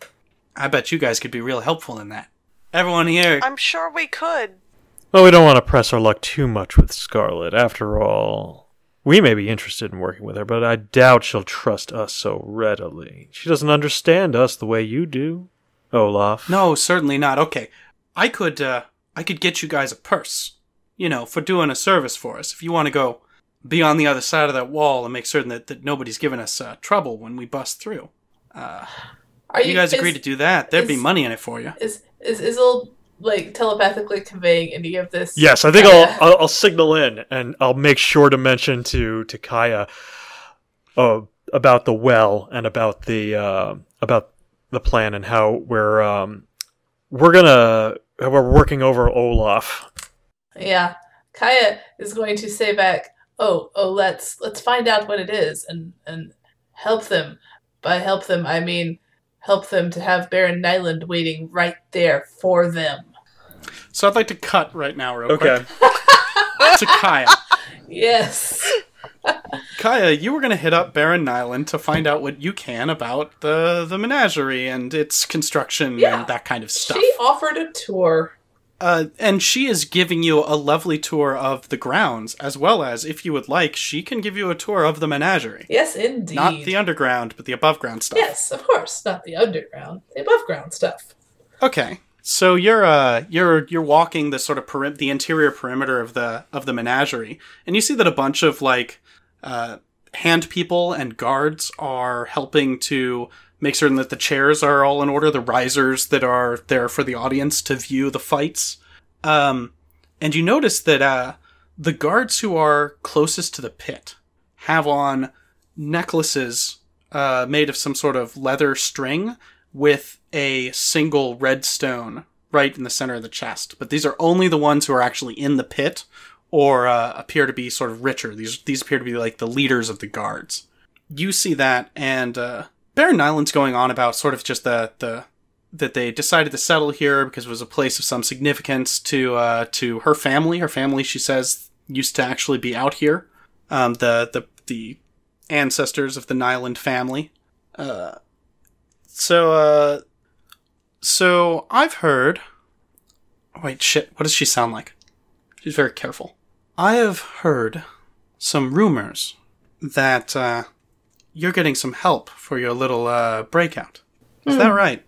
I bet you guys could be real helpful in that. Everyone here... I'm sure we could. Well, we don't want to press our luck too much with Scarlet. After all, we may be interested in working with her, but I doubt she'll trust us so readily. She doesn't understand us the way you do, Olaf. No, certainly not. Okay, I could, uh, I could get you guys a purse. You know, for doing a service for us. If you want to go be on the other side of that wall and make certain that, that nobody's giving us uh, trouble when we bust through. Uh, Are you guys agree is, to do that, there'd be is- money in it for you. Is is Isolde like telepathically conveying any of this? Yes, I think Kaya? I'll, I'll I'll signal in, and I'll make sure to mention to to Kaya uh, about the well and about the uh, about the plan and how we're um, we're gonna how we're working over Olaf. Yeah, Kaya is going to say back, "Oh, oh, let's let's find out what it is and and help them. By help them, I mean help them to have Baron Nyland waiting right there for them." So I'd like to cut right now real Okay. quick to Kaya. Yes. Kaya, you were going to hit up Baron Nyland to find out what you can about the, the menagerie and its construction Yeah. and that kind of stuff. She offered a tour. Uh, and she is giving you a lovely tour of the grounds, as well as, if you would like, she can give you a tour of the menagerie. Yes, indeed. Not the underground, but the above ground stuff. Yes, of course, not the underground, the above ground stuff. Okay. So you're uh you're you're walking the sort of peri- the interior perimeter of the of the menagerie, and you see that a bunch of like uh hand people and guards are helping to make certain that the chairs are all in order, the risers that are there for the audience to view the fights. Um, and you notice that uh the guards who are closest to the pit have on necklaces uh made of some sort of leather string with a single red stone right in the center of the chest. But these are only the ones who are actually in the pit or uh, appear to be sort of richer. These these appear to be like the leaders of the guards. You see that, and uh, Baron Nyland's going on about sort of just the, the that they decided to settle here because it was a place of some significance to uh, to her family. Her family, she says, used to actually be out here. Um, the, the, the ancestors of the Nyland family. Uh, so, uh... So, I've heard... Wait, shit, what does she sound like? She's very careful. I have heard some rumors that, uh, you're getting some help for your little, uh, breakout. Is Hmm. that right?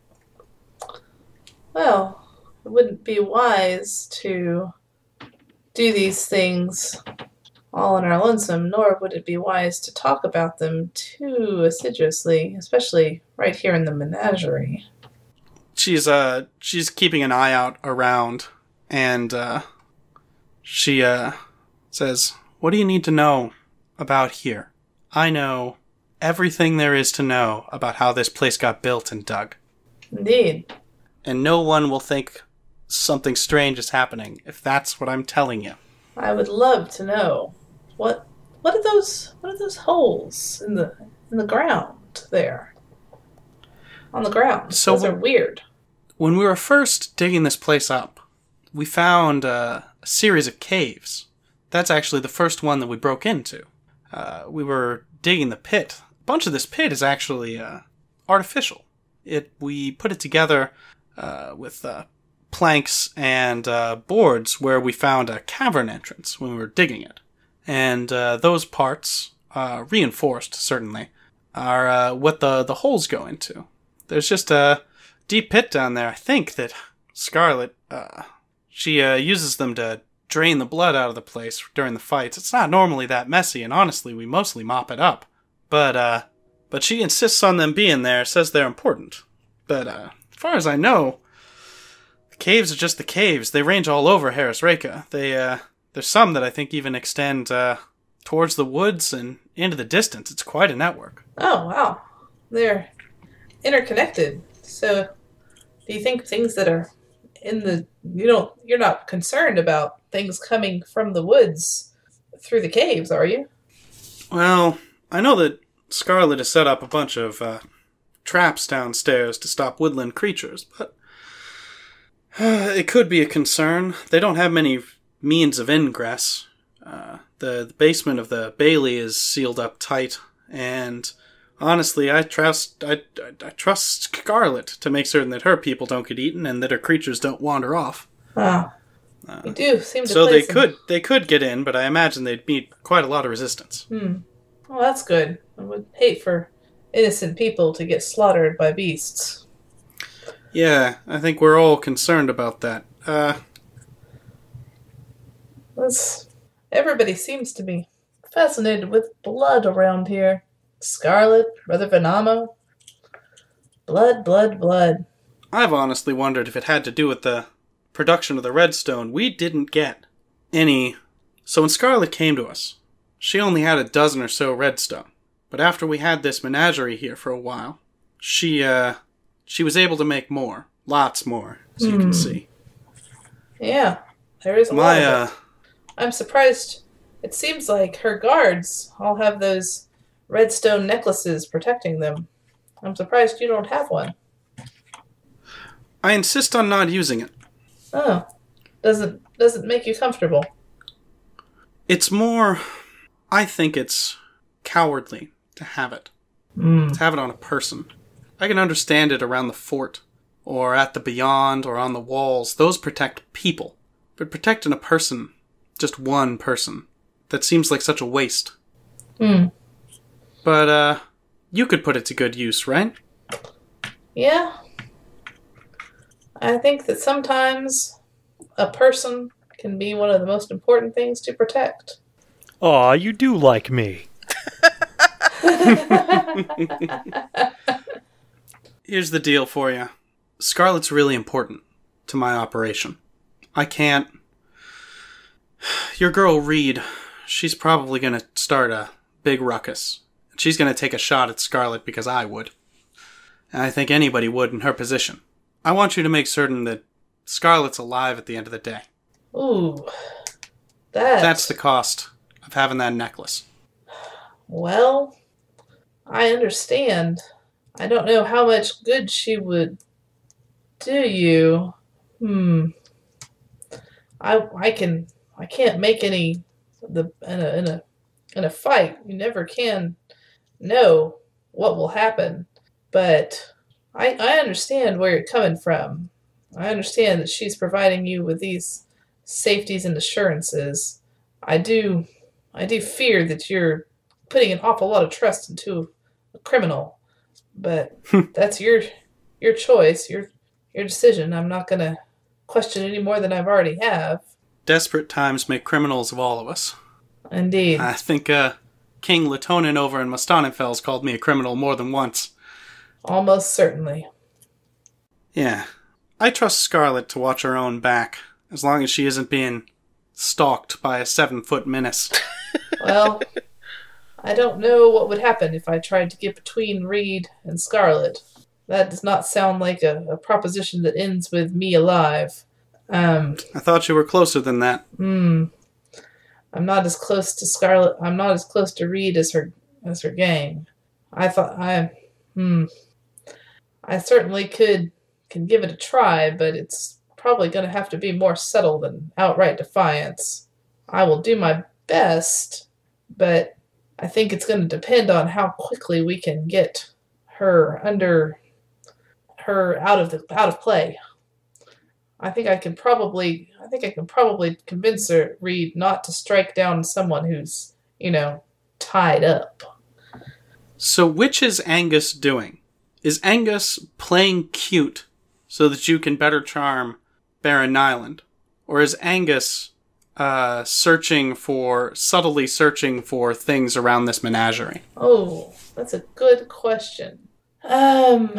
Well, it wouldn't be wise to do these things all in our lonesome, nor would it be wise to talk about them too assiduously, especially right here in the menagerie. She's, uh, she's keeping an eye out around, and, uh, she, uh, says, "What do you need to know about here? I know everything there is to know about how this place got built and dug. Indeed. And no one will think something strange is happening if that's what I'm telling you." I would love to know what what are those what are those holes in the in the ground there? On the ground. So those we- are weird. When we were first digging this place up, we found uh, a series of caves. That's actually the first one that we broke into. Uh, we were digging the pit. A bunch of this pit is actually uh, artificial. It we put it together uh, with uh, planks and uh, boards where we found a cavern entrance when we were digging it. And uh, those parts, uh, reinforced, certainly, are uh, what the, the holes go into. There's just a deep pit down there, I think, that Scarlet, uh, she uh, uses them to drain the blood out of the place during the fights. It's not normally that messy, and honestly, we mostly mop it up. But, uh, but she insists on them being there, says they're important. But, uh, as far as I know, the caves are just the caves. They range all over Harris Reka. They, uh, there's some that I think even extend, uh, towards the woods and into the distance. It's quite a network. Oh, wow. They're interconnected. So, do you think things that are in the... You don't... You're not concerned about things coming from the woods through the caves, are you? Well, I know that Scarlet has set up a bunch of, uh, traps downstairs to stop woodland creatures, but uh, it could be a concern. They don't have many means of ingress. Uh, the, the basement of the Bailey is sealed up tight, and honestly, I trust I, I, I trust Scarlet to make certain that her people don't get eaten and that her creatures don't wander off. Ah, uh, you do seem to. So they some... could they could get in, but I imagine they'd meet quite a lot of resistance. Hmm. Well, that's good. I would hate for innocent people to get slaughtered by beasts. Yeah, I think we're all concerned about that. Uh, That's, everybody seems to be fascinated with blood around here. Scarlet, Brother Venamo. Blood, blood, blood. I've honestly wondered if it had to do with the production of the redstone. We didn't get any... So when Scarlet came to us, she only had a dozen or so redstone. But after we had this menagerie here for a while, she, uh, she was able to make more. Lots more, as you can see. Yeah, there is a My, lot of uh... it. I'm surprised. It seems like her guards all have those redstone necklaces protecting them. I'm surprised you don't have one. I insist on not using it. Oh. Doesn't doesn't make you comfortable. It's more... I think it's cowardly to have it. Mm. To have it on a person. I can understand it around the fort, or at the Beyond, or on the walls. Those protect people. But protecting a person, just one person, that seems like such a waste. Hmm. But, uh, you could put it to good use, right? Yeah. I think that sometimes a person can be one of the most important things to protect. Aw, you do like me. Here's the deal for you. Scarlet's really important to my operation. I can't... Your girl, Reed, she's probably going to start a big ruckus. She's going to take a shot at Scarlet because I would. And I think anybody would in her position. I want you to make certain that Scarlet's alive at the end of the day. Ooh. That... That's the cost of having that necklace. Well, I understand. I don't know how much good she would do you. Hmm. I I can I can't make any the in a in a in a fight. You never can know what will happen. But I I understand where you're coming from. I understand that she's providing you with these safeties and assurances. I do I do fear that you're putting an awful lot of trust into a criminal. But that's your your choice, your your decision. I'm not going to question any more than I've already have. Desperate times make criminals of all of us. Indeed. I think uh, King Latonin over in Mustanenfels called me a criminal more than once. Almost certainly. Yeah. I trust Scarlet to watch her own back, as long as she isn't being stalked by a seven-foot menace. Well, I don't know what would happen if I tried to get between Reed and Scarlet. That does not sound like a, a proposition that ends with me alive. Um, I thought you were closer than that. Hmm. I'm not as close to Scarlet. I'm not as close to Reed as her as her gang. I thought I. Hmm. I certainly could can give it a try, but it's probably going to have to be more subtle than outright defiance. I will do my best, but I think it's going to depend on how quickly we can get her under her out of the out of play. I think I can probably, I think I can probably convince her, Reed, not to strike down someone who's, you know, tied up. So which is Angus doing? Is Angus playing cute so that you can better charm Baron Nyland? Or is Angus uh, searching for, subtly searching for things around this menagerie? Oh, that's a good question. Um,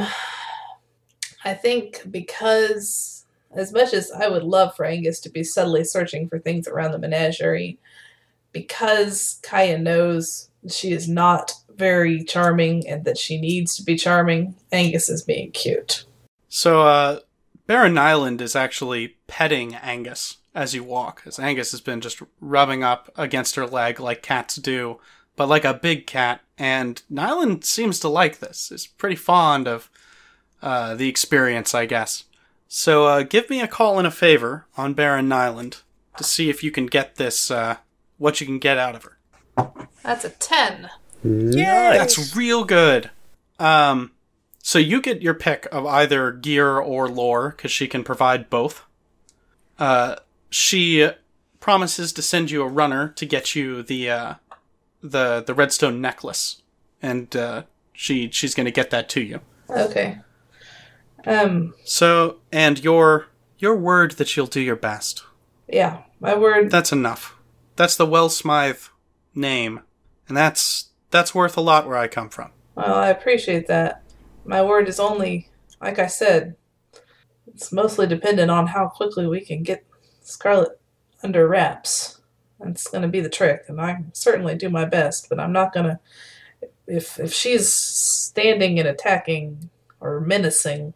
I think because as much as I would love for Angus to be subtly searching for things around the menagerie, because Kaya knows she is not very charming and that she needs to be charming, Angus is being cute. So, uh, Baron Nyland is actually petting Angus as you walk, as Angus has been just rubbing up against her leg like cats do, but like a big cat, and Nyland seems to like this. Is pretty fond of uh, the experience, I guess. So, uh, give me a call and a favor on Baron Nyland to see if you can get this, uh, what you can get out of her. That's a ten. Yay! That's real good. Um, so you get your pick of either gear or lore, because she can provide both. Uh, she promises to send you a runner to get you the uh, the the redstone necklace, and uh, she she's going to get that to you. Okay. Um. So, and your your word that you'll do your best. Yeah, my word. That's enough. That's the Well Smythe name, and that's that's worth a lot where I come from. Well, I appreciate that. My word is only, like I said, it's mostly dependent on how quickly we can get Scarlet under wraps. That's going to be the trick, and I certainly do my best, but I'm not going to... If if she's standing and attacking or menacing,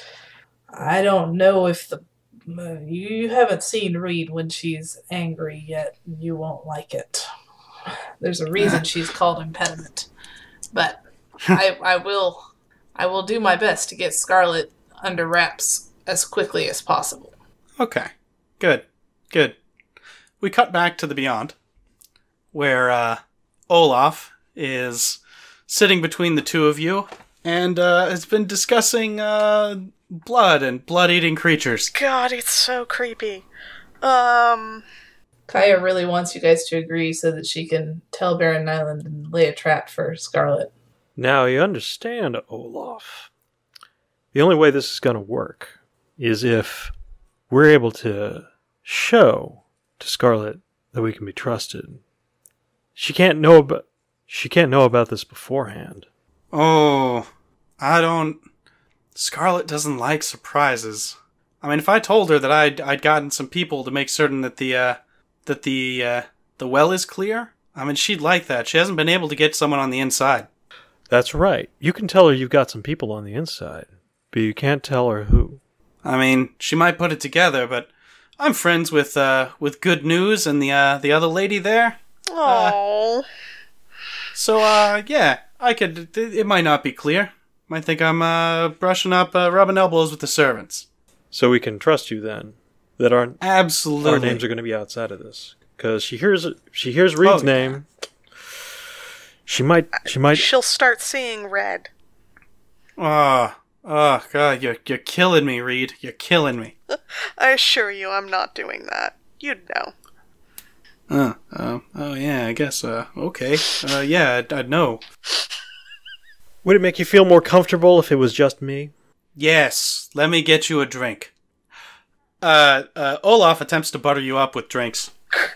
I don't know if the... Uh, you haven't seen Reed when she's angry yet, and you won't like it. There's a reason she's called Impediment. But I I will I will do my best to get Scarlet under wraps as quickly as possible. Okay. Good. Good. We cut back to the Beyond, where uh, Olaf is sitting between the two of you and uh, has been discussing uh, blood and blood-eating creatures. God, it's so creepy. Um... Kaya really wants you guys to agree so that she can tell Baron Nyland and lay a trap for Scarlet. Now, you understand, Olaf. The only way this is going to work is if we're able to show to Scarlet that we can be trusted. She can't know about, she can't know about this beforehand. Oh, I don't... Scarlet doesn't like surprises. I mean, if I told her that I'd, I'd gotten some people to make certain that the, uh, that the, uh, the well is clear, I mean, she'd like that. She hasn't been able to get someone on the inside. That's right. You can tell her you've got some people on the inside, but you can't tell her who. I mean, she might put it together, but I'm friends with, uh, with Good News and the, uh, the other lady there. Oh. Uh, so, uh, yeah, I could, it might not be clear. Might think I'm, uh, brushing up, uh, rubbing elbows with the servants. So we can trust you then, that our, Absolutely. our names are going to be outside of this. Because she hears, she hears Reed's Oh, name. She might, she might... She'll start seeing red. Oh, oh, God, you're, you're killing me, Reed. You're killing me. I assure you I'm not doing that. You'd know. Uh, uh, oh, yeah, I guess, uh, okay. Uh, yeah, I'd, I'd know. Would it make you feel more comfortable if it was just me? Yes, let me get you a drink. Uh, uh, Olaf attempts to butter you up with drinks.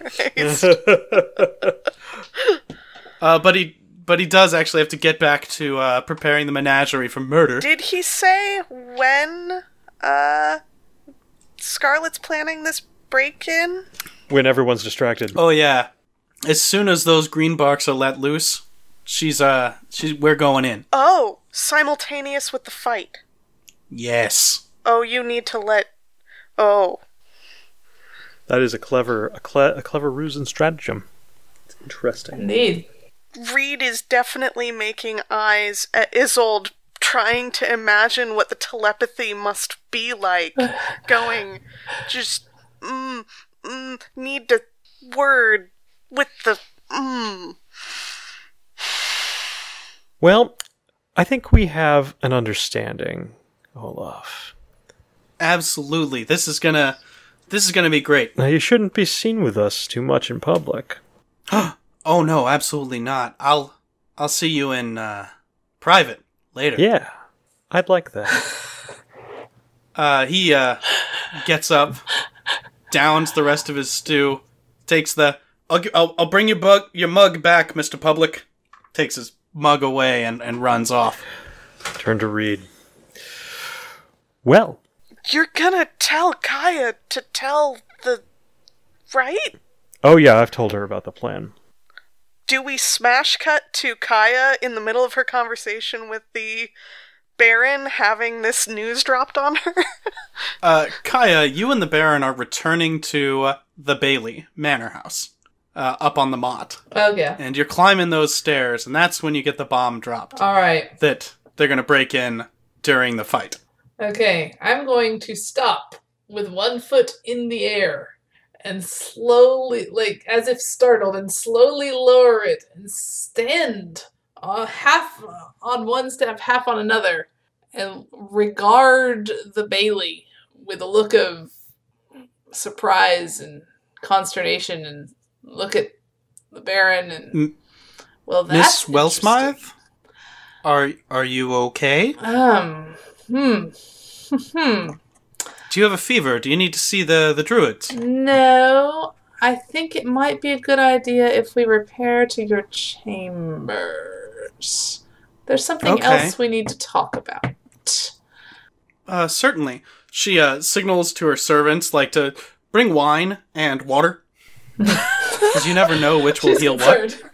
uh, but he, but he does actually have to get back to, uh, preparing the menagerie for murder. Did he say when, uh, Scarlet's planning this break-in? When everyone's distracted. Oh, yeah. As soon as those green barks are let loose, she's, uh, she's, we're going in. Oh, simultaneous with the fight. Yes. Oh, you need to let... Oh. That is a clever, a, cle- a clever ruse and stratagem. It's interesting. Indeed. Reed is definitely making eyes at Isolde, trying to imagine what the telepathy must be like. Going, just, mm, mm, need to word with the, mm. Well, I think we have an understanding, Olaf. Absolutely. This is gonna this is gonna be great. Now, you shouldn't be seen with us too much in public. Oh no, absolutely not. I'll I'll see you in uh, private later. Yeah, I'd like that. Uh, he uh, gets up, downs the rest of his stew, takes the I'll gi- I'll, I'll bring your bug your mug back, Mister Public. Takes his mug away and, and runs off. Turn to Reed. Well, You're gonna tell Kaya to tell the... right? oh yeah, I've told her about the plan. Do we smash cut to Kaya in the middle of her conversation with the Baron having this news dropped on her? Uh, Kaya, you and the Baron are returning to uh, the Bailey Manor House, uh, up on the Mott. Oh, yeah. And you're climbing those stairs, and that's when you get the bomb dropped. All right. That they're gonna break in during the fight. Okay, I'm going to stop with one foot in the air and slowly, like as if startled, and slowly lower it and stand uh, half on one step, half on another, and regard the Bailey with a look of surprise and consternation, and look at the Baron and M- well, that's Miss Wellsmythe, interesting. are are you okay? Um, hmm, hmm. Do you have a fever? Do you need to see the the druids? No, I think it might be a good idea if we repair to your chambers. There's something Okay. else we need to talk about. Uh, certainly. She uh signals to her servants like to bring wine and water, because you never know which will She's heal what. concerned.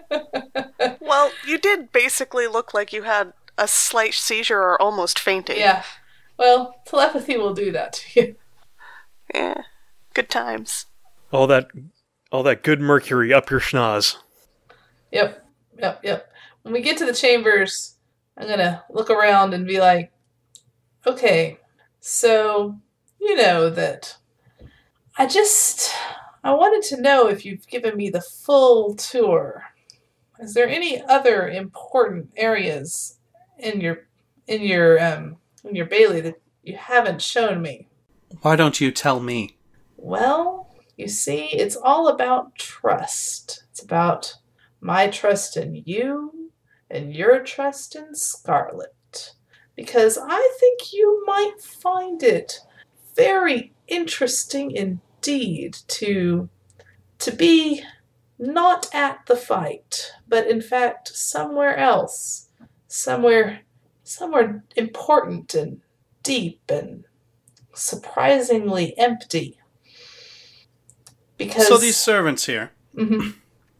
Well, you did basically look like you had a slight seizure or almost fainting. Yeah. Well, telepathy will do that to you. Yeah. Good times. All that, all that good mercury up your schnoz. Yep, yep, yep. When we get to the chambers, I'm gonna look around and be like, okay, so, you know that I just, I wanted to know if you've given me the full tour. Is there any other important areas in your, in your, um, in your Bailey that you haven't shown me? Why don't you tell me? Well, you see, it's all about trust. It's about my trust in you and your trust in Scarlet. Because I think you might find it very interesting indeed to to be not at the fight, but in fact somewhere else. Somewhere somewhere important and deep and surprisingly empty. Because So these servants here. Mhm.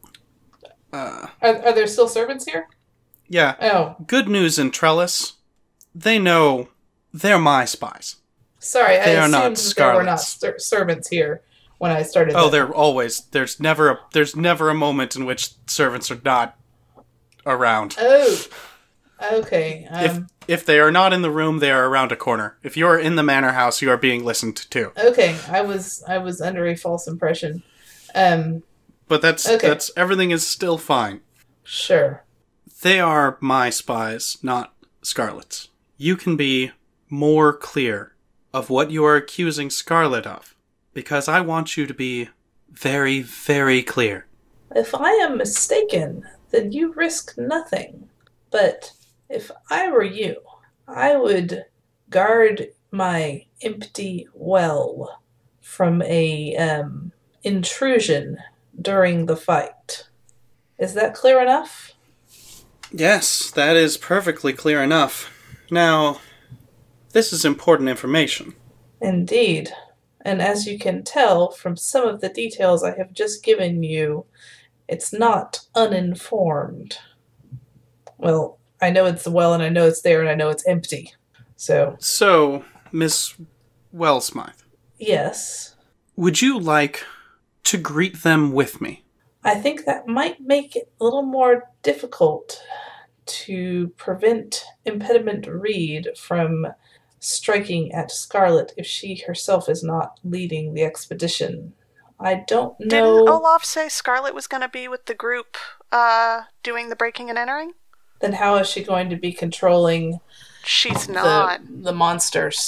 Uh, Are, are there still servants here? yeah. Oh, Good news in Trellis. They know they're my spies. sorry, They I are assumed not that there were not Scarlets. ser- servants here when I started. Oh, the- they're always. There's never a. There's never a moment in which servants are not around. Oh, okay. If Um, if they are not in the room, they are around a corner. If you are in the manor house, you are being listened to. okay, I was I was under a false impression. Um, But that's Okay. that's everything is still fine. sure. They are my spies, not Scarlet's. You can be more clear of what you are accusing Scarlet of, because I want you to be very, very clear. If I am mistaken, then you risk nothing. But if I were you, I would guard my empty well from a um, intrusion during the fight. Is that clear enough? Yes, that is perfectly clear enough. Now, this is important information. Indeed. And as you can tell from some of the details I have just given you, it's not uninformed. Well, I know it's the well, and I know it's there, and I know it's empty. So, So, Miss Wellsmythe, yes. would you like to greet them with me? I think that might make it a little more difficult to prevent Impediment Reed from striking at Scarlet if she herself is not leading the expedition. I don't know. Didn't Olaf say Scarlet was going to be with the group uh, doing the breaking and entering? Then how is she going to be controlling She's the, not. the monsters?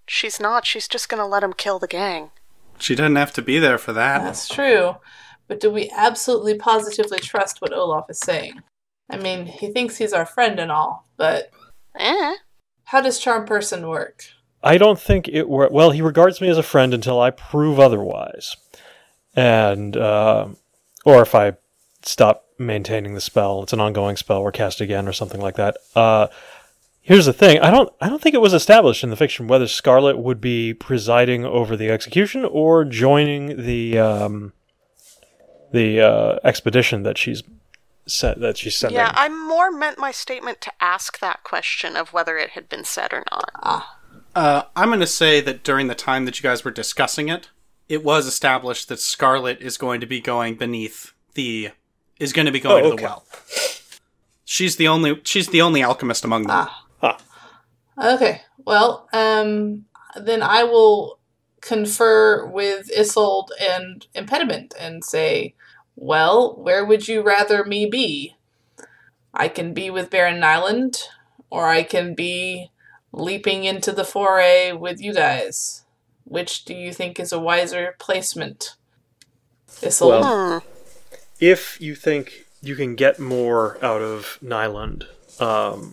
She's not. She's just gonna let him kill the gang. She doesn't have to be there for that. That's true. But do we absolutely positively trust what Olaf is saying? I mean, he thinks he's our friend and all, but Eh? how does charm person work? I don't think it were well. He regards me as a friend until I prove otherwise, and uh, or if I stop maintaining the spell, it's an ongoing spell or cast again or something like that. Uh, here's the thing: I don't, I don't think it was established in the fiction whether Scarlet would be presiding over the execution or joining the um, the uh, expedition that she's set that she's sending. Yeah, I more meant my statement to ask that question of whether it had been said or not. Ah. Uh, I'm going to say that during the time that you guys were discussing it, it was established that Scarlet is going to be going beneath the... is going to be going Oh, to okay. the well. She's the only she's the only alchemist among them. Ah. Huh. Okay. Well, um, then I will confer with Isolde and Impediment and say, well, where would you rather me be? I can be with Baron Nyland, or I can be leaping into the foray with you guys. Which do you think is a wiser placement? Isolde? Well- Hmm. If you think you can get more out of Nyland, um,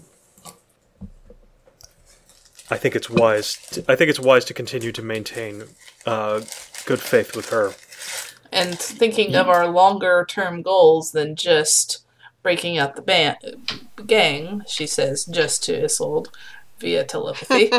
I think it's wise. To, I think it's wise to continue to maintain uh, good faith with her. And thinking of our longer term goals than just breaking out the ban- gang, she says, just to Isolde via telepathy,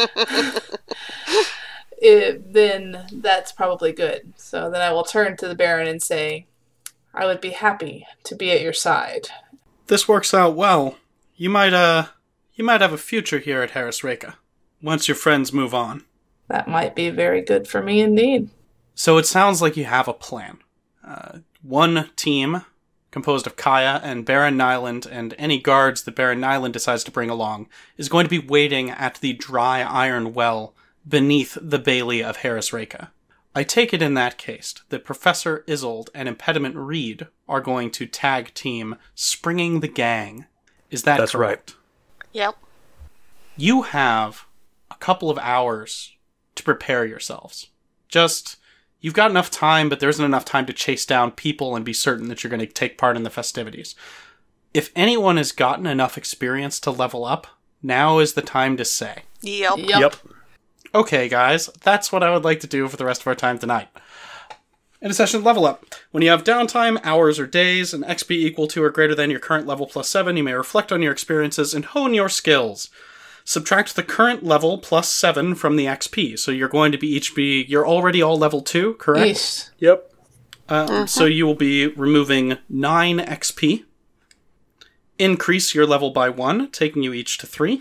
it, then that's probably good. So then I will turn to the Baron and say, I would be happy to be at your side. This works out well. You might, uh, you might have a future here at Harris Reka, once your friends move on. That might be very good for me indeed. So it sounds like you have a plan. Uh, one team, composed of Kaya and Baron Nyland and any guards that Baron Nyland decides to bring along, is going to be waiting at the dry iron well beneath the Bailey of Harris Reka. I take it in that case that Professor Isolde and Impediment Reed are going to tag team Springing the Gang. Is that That's correct? Yep. You have a couple of hours to prepare yourselves. Just, you've got enough time, but there isn't enough time to chase down people and be certain that you're going to take part in the festivities. If anyone has gotten enough experience to level up, now is the time to say. Yep. Yep. Okay, guys, that's what I would like to do for the rest of our time tonight. In a session, level up. When you have downtime, hours or days, and X P equal to or greater than your current level plus seven, you may reflect on your experiences and hone your skills. Subtract the current level plus seven from the X P, so you're going to be each be... You're already all level two, correct? Yeesh. Yep. Um, So you will be removing nine X P. Increase your level by one, taking you each to three.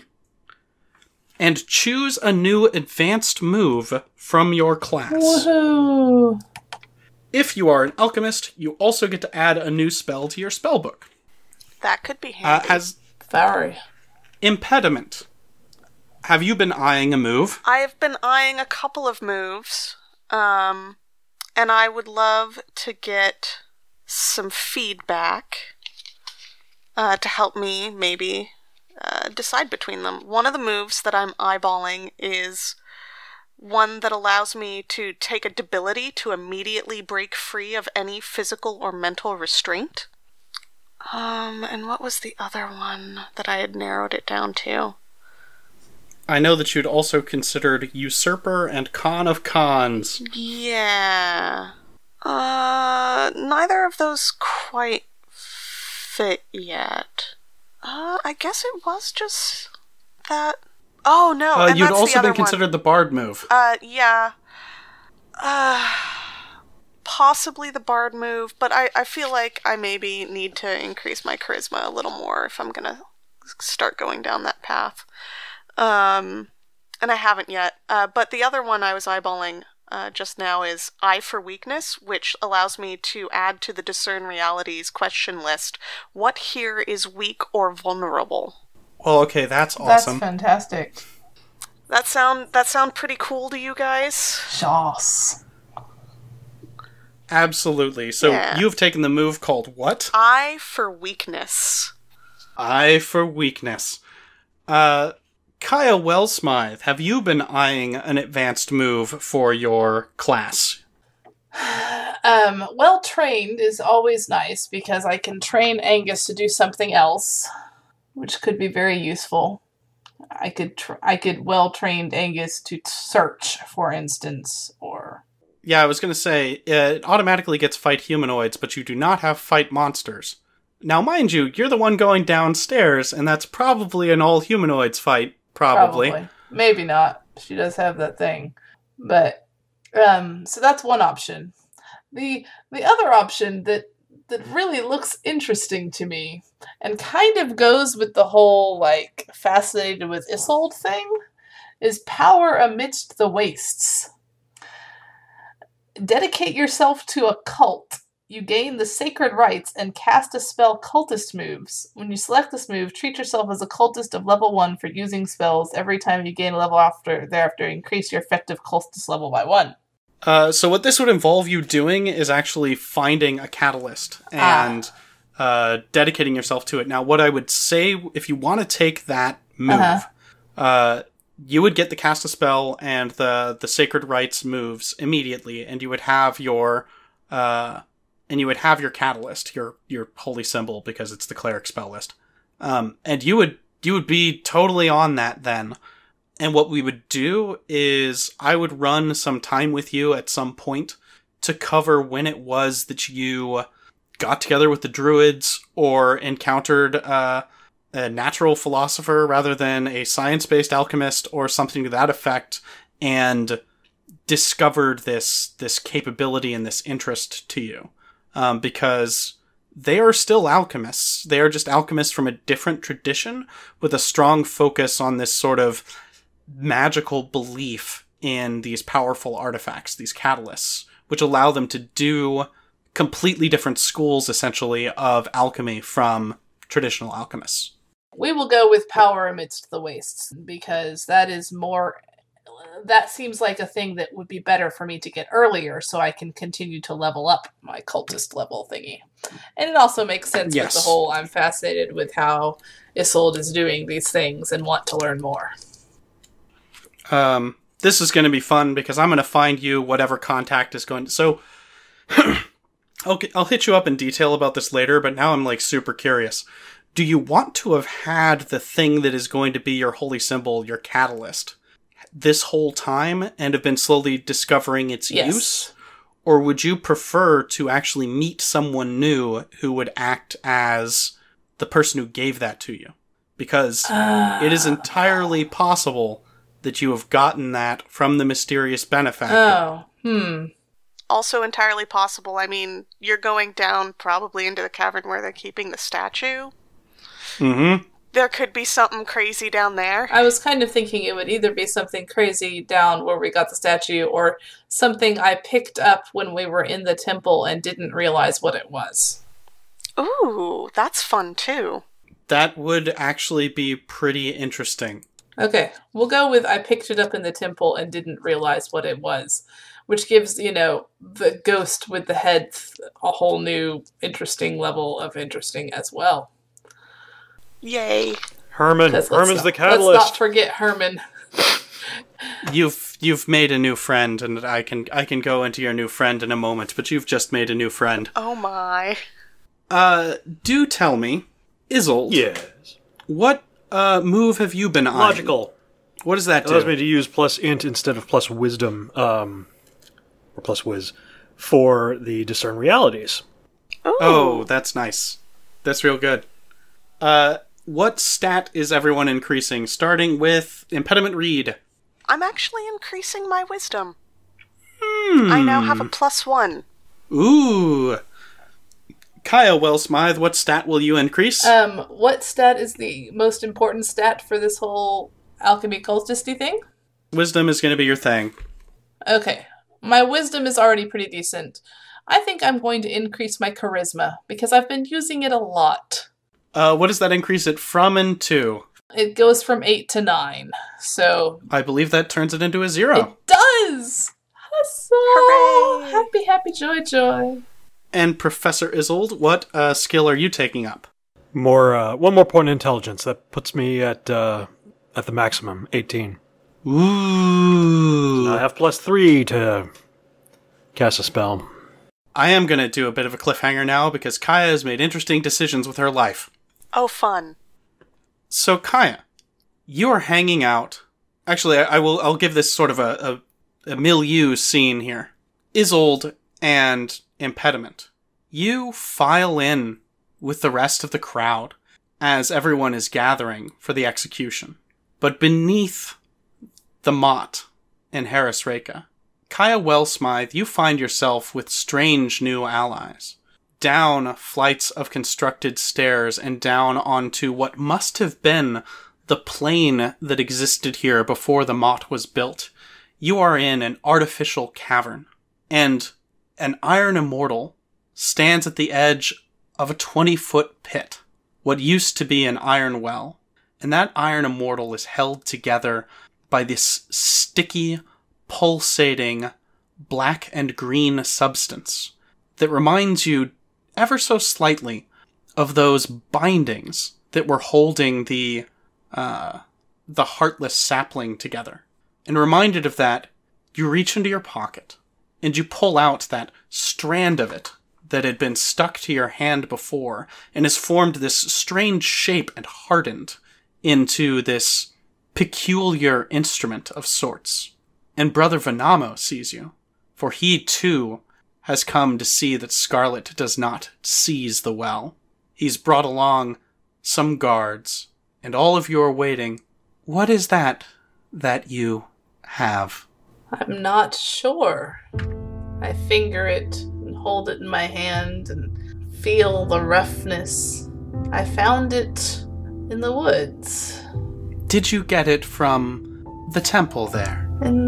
And choose a new advanced move from your class. Woohoo! If you are an alchemist, you also get to add a new spell to your spellbook. That could be Uh, handy. as Very. impediment, have you been eyeing a move? I have been eyeing a couple of moves, um, and I would love to get some feedback uh, to help me maybe uh, decide between them. One of the moves that I'm eyeballing is one that allows me to take a debility to immediately break free of any physical or mental restraint. Um, and what was the other one that I had narrowed it down to? I know that you'd also considered Usurper and Con of Cons. Yeah. Uh, neither of those quite fit yet. Uh, I guess it was just that. Oh no, Uh, and you'd that's also the other been considered one. the Bard move. Uh, yeah. Uh, possibly the Bard move, but I, I feel like I maybe need to increase my charisma a little more if I'm gonna start going down that path. Um, and I haven't yet. Uh, but the other one I was eyeballing uh, just now is Eye for Weakness, which allows me to add to the Discern Realities question list, what here is weak or vulnerable? Well, okay, that's awesome. That's fantastic. That sound that sound pretty cool to you guys? Shoss. Absolutely. So Yeah. you've taken the move called what? Eye for Weakness. Eye for Weakness. Uh, Kaya Wellsmythe, have you been eyeing an advanced move for your class? Um, well trained is always nice because I can train Angus to do something else, which could be very useful. I could tr- I could well trained Angus to search, for instance, or Yeah, I was going to say, it automatically gets fight humanoids, but you do not have fight monsters. Now, mind you, you're the one going downstairs, and that's probably an all-humanoids fight, probably. probably. Maybe not. She does have that thing. But, um, so that's one option. The the other option that, that really looks interesting to me, and kind of goes with the whole, like, fascinated with Isolde thing, is power amidst the wastes. Dedicate yourself to a cult. You gain the sacred rites and cast a spell cultist moves. When you select this move, treat yourself as a cultist of level one for using spells. Every time you gain a level after thereafter, increase your effective cultist level by one. Uh, so what this would involve you doing is actually finding a catalyst and ah. uh, dedicating yourself to it. Now, what I would say, if you want to take that move, uh-huh. uh, you would get the cast a spell and the, the sacred rites moves immediately, and you would have your uh, and you would have your catalyst, your your holy symbol, because it's the cleric spell list. Um, and you would you would be totally on that then. And what we would do is I would run some time with you at some point to cover when it was that you got together with the druids or encountered uh, a natural philosopher rather than a science-based alchemist or something to that effect, and discovered this this capability and this interest to you. Um, because they are still alchemists. They are just alchemists from a different tradition with a strong focus on this sort of magical belief in these powerful artifacts, these catalysts, which allow them to do completely different schools, essentially, of alchemy from traditional alchemists. We will go with power amidst the wastes, because that is more... That seems like a thing that would be better for me to get earlier, so I can continue to level up my cultist level thingy. And it also makes sense yes. with the whole, I'm fascinated with how Isolde is doing these things and want to learn more. Um, this is going to be fun because I'm going to find you whatever contact is going to... So, I'll, I'll hit you up in detail about this later, but now I'm like super curious. Do you want to have had the thing that is going to be your holy symbol, your catalyst, this whole time and have been slowly discovering its yes. use? Or would you prefer to actually meet someone new who would act as the person who gave that to you? Because uh... it is entirely possible that you have gotten that from the mysterious benefactor. Oh, hmm. Also entirely possible. I mean, you're going down probably into the cavern where they're keeping the statue. Mm-hmm. There could be something crazy down there. I was kind of thinking it would either be something crazy down where we got the statue, or something I picked up when we were in the temple and didn't realize what it was. Ooh, that's fun too. That would actually be pretty interesting. Okay, we'll go with I picked it up in the temple and didn't realize what it was, which gives, you know, the ghost with the head a whole new interesting level of interesting as well. Yay. Herman, Herman's not, the catalyst. Let's not forget Herman. You've you've made a new friend, and I can I can go into your new friend in a moment, but you've just made a new friend. Oh my. Uh, do tell me, Isolde. Yes. What uh move have you been on? Logical. What does that It do? allows me to use plus int instead of plus wisdom, um, or plus whiz, for the discern realities. Ooh. Oh, that's nice. That's real good. Uh, what stat is everyone increasing? Starting with Impediment Reed. I'm actually increasing my wisdom. Hmm. I now have a plus one. Ooh. Kaya Wellsmythe, what stat will you increase? Um, what stat is the most important stat for this whole alchemy cultisty thing? Wisdom is going to be your thing. Okay. My wisdom is already pretty decent. I think I'm going to increase my charisma, because I've been using it a lot. Uh, what does that increase it from and to? It goes from eight to nine, so... I believe that turns it into a zero. It does! So Hooray! happy, happy, joy, joy. And Professor Isolde, what uh, skill are you taking up? More, uh, one more point in intelligence. That puts me at uh, At the maximum, eighteen. Ooh. I have plus three to cast a spell. I am going to do a bit of a cliffhanger now because Kaya has made interesting decisions with her life. Oh, fun. So, Kaya, you are hanging out. Actually, I, I will. I'll give this sort of a, a, a milieu scene here. Isolde and Impediment. You file in with the rest of the crowd as everyone is gathering for the execution. But beneath the Mott and Harris Reka, Kaya Wellsmythe, you find yourself with strange new allies. Down flights of constructed stairs and down onto what must have been the plane that existed here before the Mott was built. You are in an artificial cavern, and an Iron Immortal stands at the edge of a twenty-foot pit, what used to be an iron well. And that Iron Immortal is held together by this sticky, pulsating, black and green substance that reminds you ever so slightly of those bindings that were holding the uh, the heartless sapling together. And reminded of that, you reach into your pocket and you pull out that strand of it that had been stuck to your hand before and has formed this strange shape and hardened into this peculiar instrument of sorts. And Brother Venamo sees you, for he too has come to see that Scarlet does not seize the well. He's brought along some guards, and all of you are waiting. What is that that you have? I'm not sure. I finger it and hold it in my hand and feel the roughness. I found it in the woods. Did you get it from the temple there?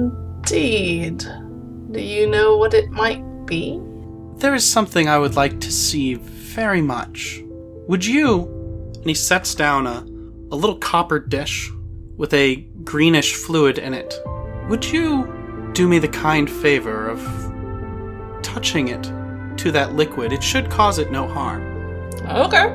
Indeed. Do you know what it might be? There is something I would like to see very much. Would you? And he sets down a, a little copper dish with a greenish fluid in it. Would you do me the kind favor of touching it to that liquid? It should cause it no harm. Okay.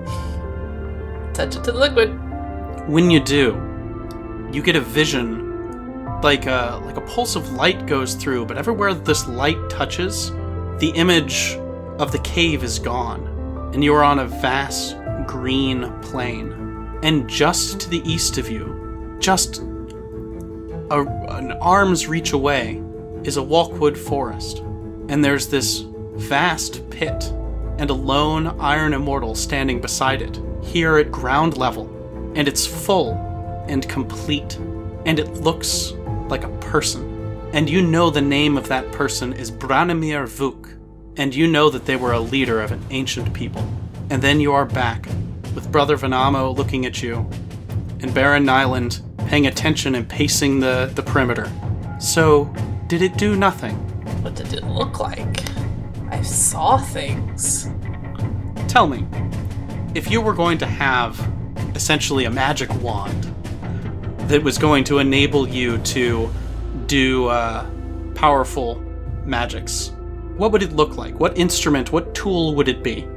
Touch it to the liquid. When you do, you get a vision, like a, like a pulse of light goes through, but everywhere this light touches, the image of the cave is gone, and you are on a vast green plain. And just to the east of you, just a, an arm's reach away, is a Walkwood forest. And there's this vast pit, and a lone Iron Immortal standing beside it, here at ground level. And it's full and complete, and it looks like a person. And you know the name of that person is Branimir Vuk, and you know that they were a leader of an ancient people. And then you are back, with Brother Venamo looking at you, and Baron Nyland paying attention and pacing the, the perimeter. So, did it do nothing? What did it look like? I saw things. Tell me, if you were going to have essentially a magic wand that was going to enable you to do uh, powerful magics, what would it look like? What instrument, what tool would it be?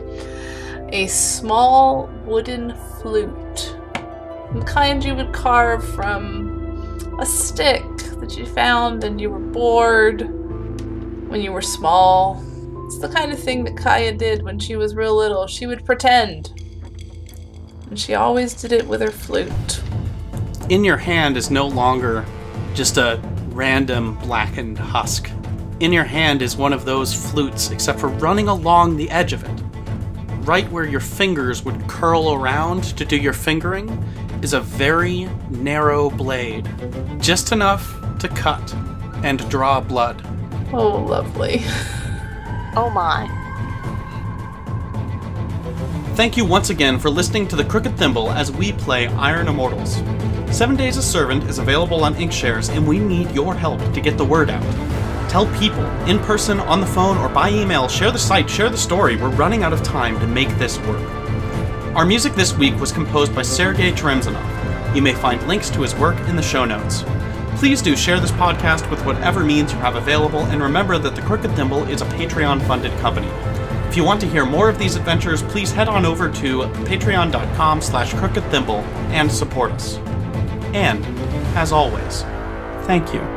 A small wooden flute. The kind you would carve from a stick that you found and you were bored when you were small. It's the kind of thing that Kaya did when she was real little. She would pretend. And she always did it with her flute. In your hand is no longer just a random blackened husk. In your hand is one of those flutes, except for running along the edge of it. Right where your fingers would curl around to do your fingering is a very narrow blade. Just enough to cut and draw blood. Oh, lovely. Oh my. Thank you once again for listening to the Crooked Thimble as we play Iron Immortals. Seven Days a Servant is available on Inkshares, and we need your help to get the word out. Tell people, in person, on the phone, or by email, share the site, share the story. We're running out of time to make this work. Our music this week was composed by Sergei Teremzanov. You may find links to his work in the show notes. Please do share this podcast with whatever means you have available, and remember that the Crooked Thimble is a Patreon-funded company. If you want to hear more of these adventures, please head on over to patreon.com slash crookedthimble and support us. And, as always, thank you.